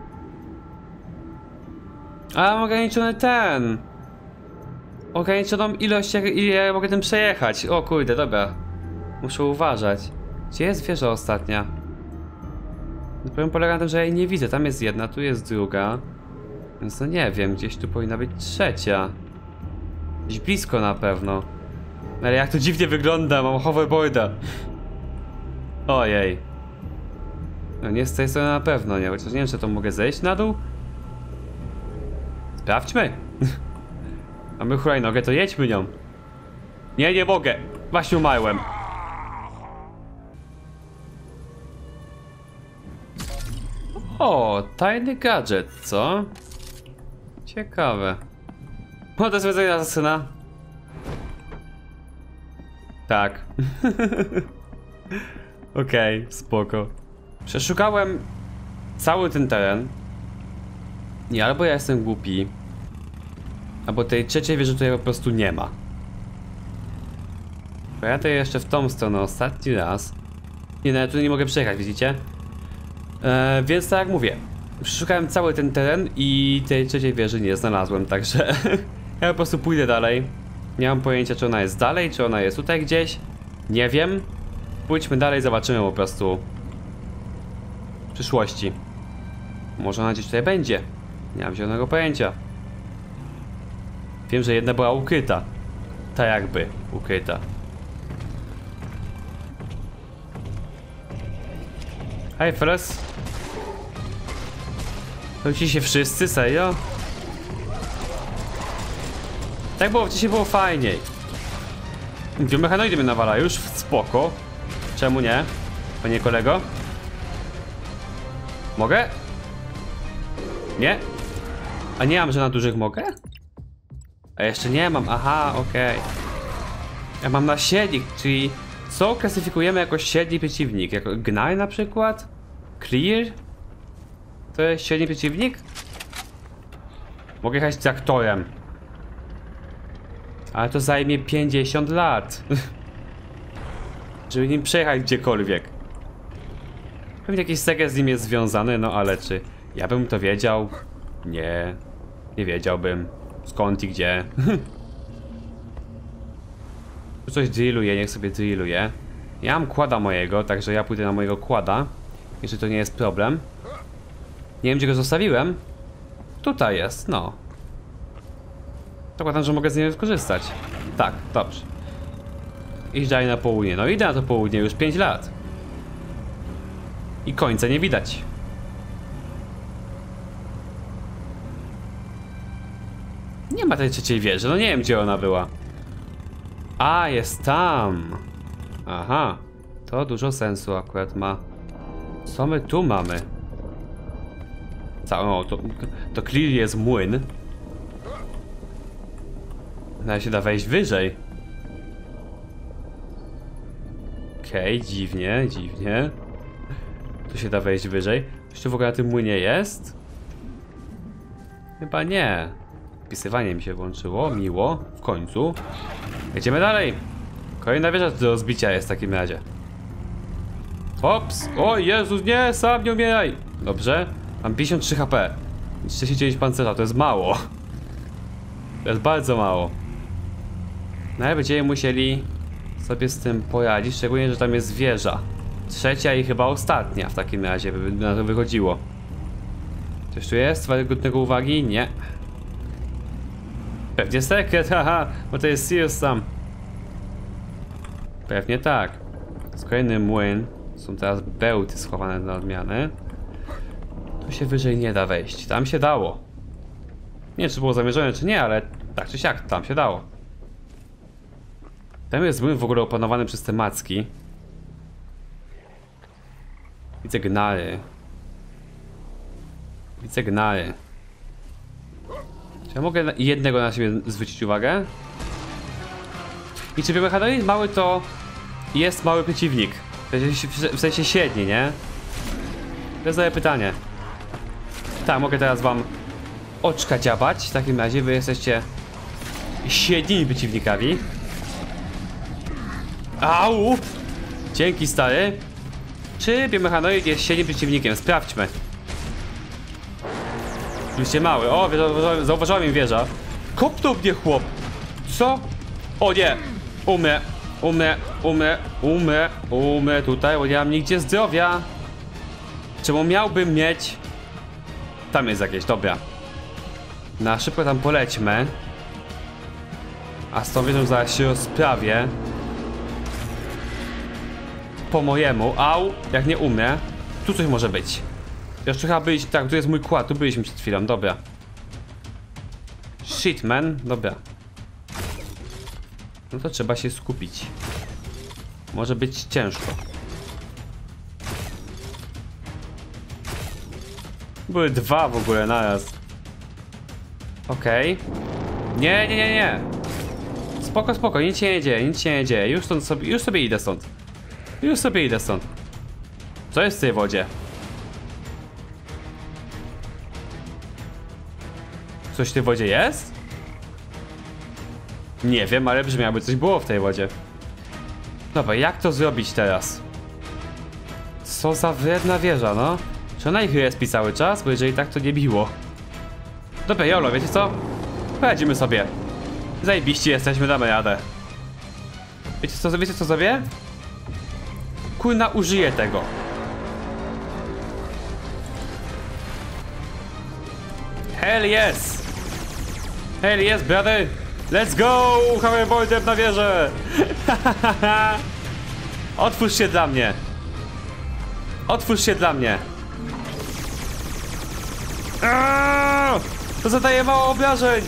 A, mam ograniczony ten. Ograniczoną ilość, ile ja mogę tym przejechać. O kurde, dobra. Muszę uważać. Gdzie jest wieża ostatnia? Problem polega na tym, że ja jej nie widzę. Tam jest jedna, tu jest druga. Więc no nie wiem, gdzieś tu powinna być trzecia. Gdzieś blisko na pewno. Ale jak to dziwnie wygląda, mam hoverboarda. Ojej. No nie z tej strony na pewno nie, chociaż nie wiem, czy to mogę zejść na dół? Sprawdźmy. Mamy hulajnogę, to jedźmy nią. Nie, nie mogę. Właśnie umarłem. O, tajny gadżet, co? Ciekawe. O, to jest wezwanie asasyna. Tak. Okej, spoko. Przeszukałem cały ten teren. Nie, albo ja jestem głupi, albo tej trzeciej wieży tutaj po prostu nie ma. Bo ja tutaj jeszcze w tą stronę ostatni raz. Nie, no ja tu nie mogę przejechać, widzicie? Więc tak jak mówię, przeszukałem cały ten teren i tej trzeciej wieży nie znalazłem, także ja po prostu pójdę dalej. Nie mam pojęcia, czy ona jest dalej, czy ona jest tutaj gdzieś. Nie wiem. Pójdźmy dalej, zobaczymy po prostu w przyszłości. Może ona gdzieś tutaj będzie. Nie mam zielonego pojęcia. Wiem, że jedna była ukryta. Ta jakby ukryta. Hej, fellas. To ci się wszyscy, serio? Tak było, wcześniej było fajniej. Biomechanoidy mnie nawala, już spoko. Czemu nie, panie kolego? Mogę? Nie? A nie mam, że na dużych mogę? A jeszcze nie mam, aha, okej. Ja mam na średnich, czyli co klasyfikujemy jako średni przeciwnik? Jako Gnaj na przykład? Clear? To jest średni przeciwnik? Mogę jechać traktorem. Ale to zajmie 50 lat. Żeby nim przejechać gdziekolwiek. Pewnie jakiś sekret z nim jest związany, no ale czy ja bym to wiedział? Nie. Nie wiedziałbym. Skąd i gdzie. Tu coś drilluje, niech sobie drilluje. Ja mam kłada mojego, także ja pójdę na mojego kłada. Jeżeli to nie jest problem. Nie wiem, gdzie go zostawiłem. Tutaj jest, no. Zakładam, że mogę z niego skorzystać. Tak, dobrze. Idź dalej na południe. No idę na to południe już 5 lat. I końca nie widać. Nie ma tej trzeciej wieży, no nie wiem, gdzie ona była. A, jest tam. Aha. To dużo sensu akurat ma. Co my tu mamy? O, to clearly jest młyn. No się da wejść wyżej. Okej, dziwnie, dziwnie. Tu się da wejść wyżej. Coś tu w ogóle na tym młynie jest? Chyba nie. Wpisywanie mi się włączyło, miło, w końcu. Jedziemy dalej. Kolejna wieża do rozbicia jest w takim razie. Ops! O Jezus, nie! Sam nie umieraj! Dobrze. Mam 53 HP. 49 pancerza, to jest mało. To jest bardzo mało. No ale będziemy musieli sobie z tym poradzić, szczególnie, że tam jest wieża. Trzecia i chyba ostatnia w takim razie by na to wychodziło. Coś tu jest? Godnego uwagi? Nie. Pewnie sekret, haha, bo to jest Sirius sam. Pewnie tak. To jest kolejny młyn. Są teraz bełty schowane na odmiany. Tu się wyżej nie da wejść. Tam się dało. Nie wiem, czy było zamierzone, czy nie, ale tak czy siak, tam się dało. Tam jest młyn w ogóle opanowany przez te macki. Widzę gnary. Widzę gnary. Czy ja mogę jednego na siebie zwrócić uwagę? I czy biomechanoid mały to jest mały przeciwnik? W sensie średni, nie? To jest moje pytanie. Tak, mogę teraz wam oczka dziabać. W takim razie wy jesteście średnimi przeciwnikami. Au! Dzięki, stary. Czy biomechanoid jest średnim przeciwnikiem? Sprawdźmy. Oczywiście mały. O, zauważyła mi wieża. Kopnął mnie chłop. Co? O nie. Umrę tutaj, bo nie mam nigdzie zdrowia. Czemu miałbym mieć? Tam jest jakieś, dobra. Na szybko tam polećmy. A z tą wieżą zaraz się rozprawię. Po mojemu. Au, jak nie umrę. Tu coś może być. Jeszcze chyba być, tak, tu jest mój kład, tu byliśmy przed chwilą, dobra. Shit, man, dobra. No to trzeba się skupić. Może być ciężko. Były dwa w ogóle naraz. Okej. Nie, nie, nie, nie. Spoko, spoko, nic się nie dzieje, nic się nie dzieje. Już sobie idę stąd. Już sobie idę stąd. Co jest w tej wodzie? Coś w tej wodzie jest? Nie wiem, ale brzmi jakby coś było w tej wodzie. Dobra, jak to zrobić teraz? Co za wredna wieża, no. Czy ona ich respi cały czas? Bo jeżeli tak, to nie biło. Dobra, jolo, wiecie co? Poradzimy sobie. Zajebiście jesteśmy, damy radę. Wiecie co zrobię? Kurna, użyję tego. Hell yes! Hell yes, brother! Let's go! Hoverboardem na wieżę! Otwórz się dla mnie! Otwórz się dla mnie! Aaaa! To zadaje mało obrażeń!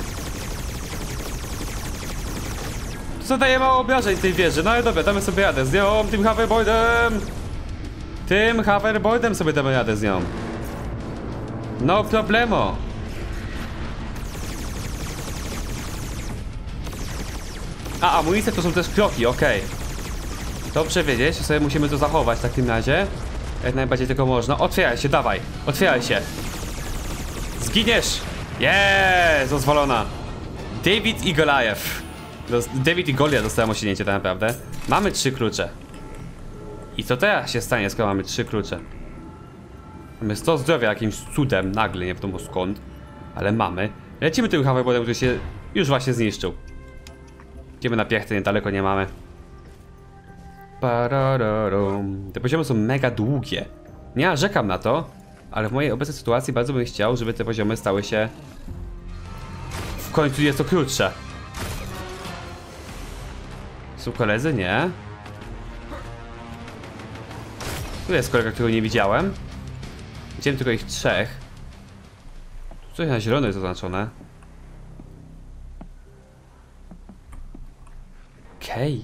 To zadaje mało obrażeń tej wieży. No ale dobra, damy sobie radę z nią, tym hoverboardem! Tym hoverboardem sobie damy radę z nią. No problemo! A, amunicja to są też kroki, okej. Dobrze wiedzieć, sobie musimy to zachować w takim razie. Jak najbardziej tylko można. Otwieraj się, dawaj! Otwieraj się! Zginiesz! Jeee, dozwolona. David i Goliath. David i Goliath dostałem osiągnięcie tak naprawdę. Mamy 3 klucze. I co teraz się stanie, skoro mamy 3 klucze? Mamy 100 zdrowia jakimś cudem, nagle, nie wiadomo skąd. Ale mamy. Lecimy tym hoverboardem, który się już właśnie zniszczył. Idziemy na piechtę, niedaleko nie mamy. Te poziomy są mega długie. Nie narzekam na to, ale w mojej obecnej sytuacji bardzo bym chciał, żeby te poziomy stały się w końcu jest to krótsze. Są koledzy? Nie. Tu jest kolega, którego nie widziałem. Widziałem tylko ich 3. Tu coś na zielono jest zaznaczone. Okej.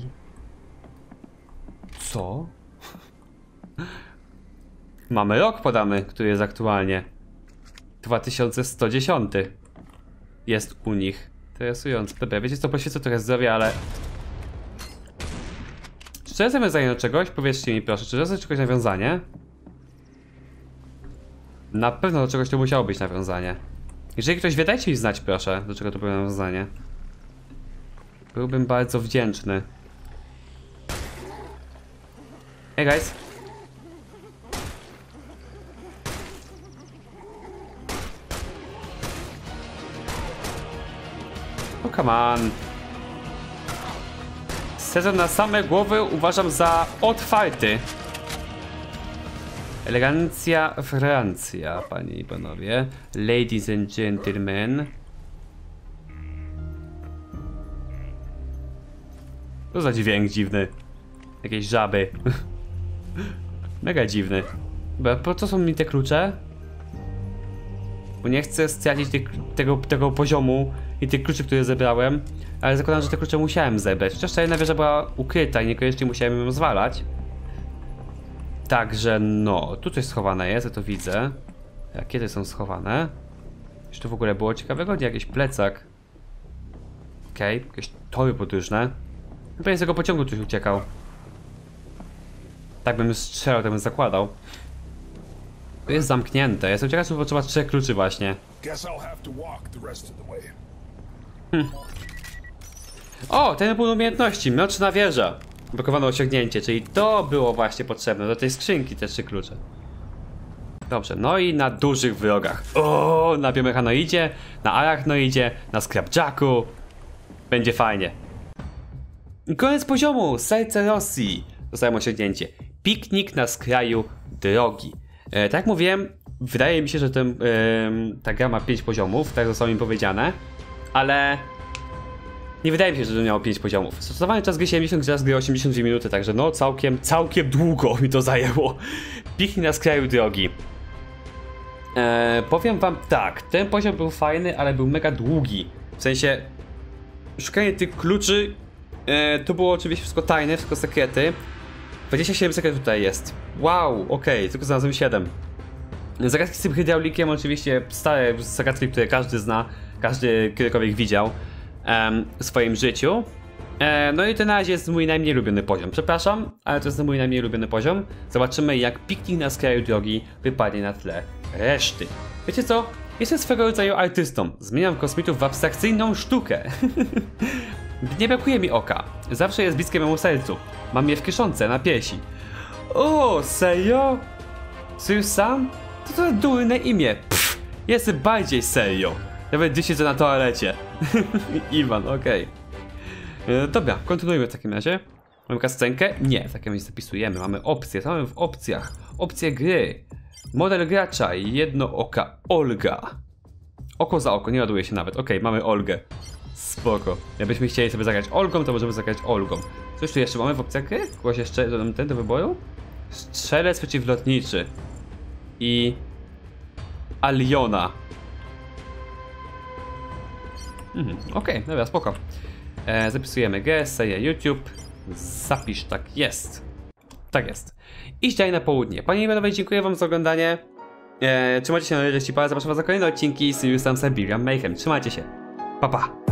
Co? Mamy rok podamy, który jest aktualnie 2110. Jest u nich. Interesujące. Dobra, wiecie co, poświęcę trochę zdrowia, ale... Czy to jest nawiązanie do czegoś? Powiedzcie mi proszę, czy to jest czegoś nawiązanie? Na pewno do czegoś to musiało być nawiązanie. Jeżeli ktoś wie, dajcie mi znać proszę, do czego to było nawiązanie. Byłbym bardzo wdzięczny. Hey guys. Oh come on. Sezon na same głowy uważam za otwarty. Elegancja Francja, panie i panowie. Ladies and gentlemen. Co za dźwięk dziwny. Jakieś żaby. Mega dziwny. Bo po co są mi te klucze? Bo nie chcę stracić tego poziomu i tych kluczy, które zebrałem. Ale zakładam, że te klucze musiałem zebrać. Chociaż ta jedna wieża była ukryta i niekoniecznie musiałem ją zwalać. Także no, tu coś schowane jest, ja to widzę. A kiedy są schowane? Czy to w ogóle było ciekawego? Nie, jakiś plecak. Okej, jakieś tory podróżne. Pewnie z tego pociągu coś uciekał. Tak bym strzelał, tak bym zakładał. To jest zamknięte. Jestem ciekaw, czy potrzeba 3 kluczy właśnie. O, ten punkt umiejętności. Mroczna wieża. Blokowane osiągnięcie, czyli to było właśnie potrzebne. Do tej skrzynki te 3 klucze. Dobrze, no i na dużych wrogach. O, na biomechanoidzie, na arachnoidzie, na scrapjacku. Będzie fajnie. I koniec poziomu. Serce Rosji. Dostałem osiągnięcie. Piknik na skraju drogi. Tak jak mówiłem, wydaje mi się, że ta gra ma 5 poziomów, tak zostało mi powiedziane. Ale nie wydaje mi się, że to miało 5 poziomów. Stosowany czas gry 70, czas gry 82 minuty, także no całkiem długo mi to zajęło. Piknik na skraju drogi. Powiem wam tak, ten poziom był fajny, ale był mega długi. W sensie, szukanie tych kluczy, to było oczywiście wszystko tajne, wszystko sekrety. 27 sekret tutaj jest. Wow, okej, tylko znalazłem 7. Zagadki z tym hydraulikiem, oczywiście stare zagadki, które każdy zna, każdy kiedykolwiek widział w swoim życiu. No i to na razie jest mój najmniej lubiony poziom. Przepraszam, ale to jest mój najmniej lubiony poziom. Zobaczymy, jak piknik na skraju drogi wypadnie na tle reszty. Wiecie co? Jestem swego rodzaju artystą. Zmieniam kosmitów w abstrakcyjną sztukę. Nie brakuje mi oka. Zawsze jest bliskie memu sercu. Mam je w kieszonce, na piersi. O, serio? Serious Sam? To durne imię. Pff, jestem bardziej serio. Nawet gdy siedzę na toalecie. Iwan, okej. Dobra, kontynuujmy w takim razie. Mamy kascenkę? Nie, w takim razie zapisujemy. Mamy opcje, co mamy w opcjach? Opcje gry. Model gracza, jedno oka, Olga. Oko za oko, nie ładuje się nawet. Okej, mamy Olgę. Spoko. Jakbyśmy chcieli sobie zagrać Olgą, to możemy zagrać Olgą. Coś tu jeszcze mamy w opcjach gry? Kogoś jeszcze do wyboru? Strzelec przeciwlotniczy. I... Aliona. Okej, dobra, spoko. Zapisujemy grę, serię YouTube. Zapisz, tak jest. Tak jest. Idź dalej na południe. Panie i panowie, dziękuję wam za oglądanie. Trzymajcie się na razie, zapraszam was na kolejne odcinki Serious Sam Siberian Mayhem. Trzymajcie się. Pa, pa.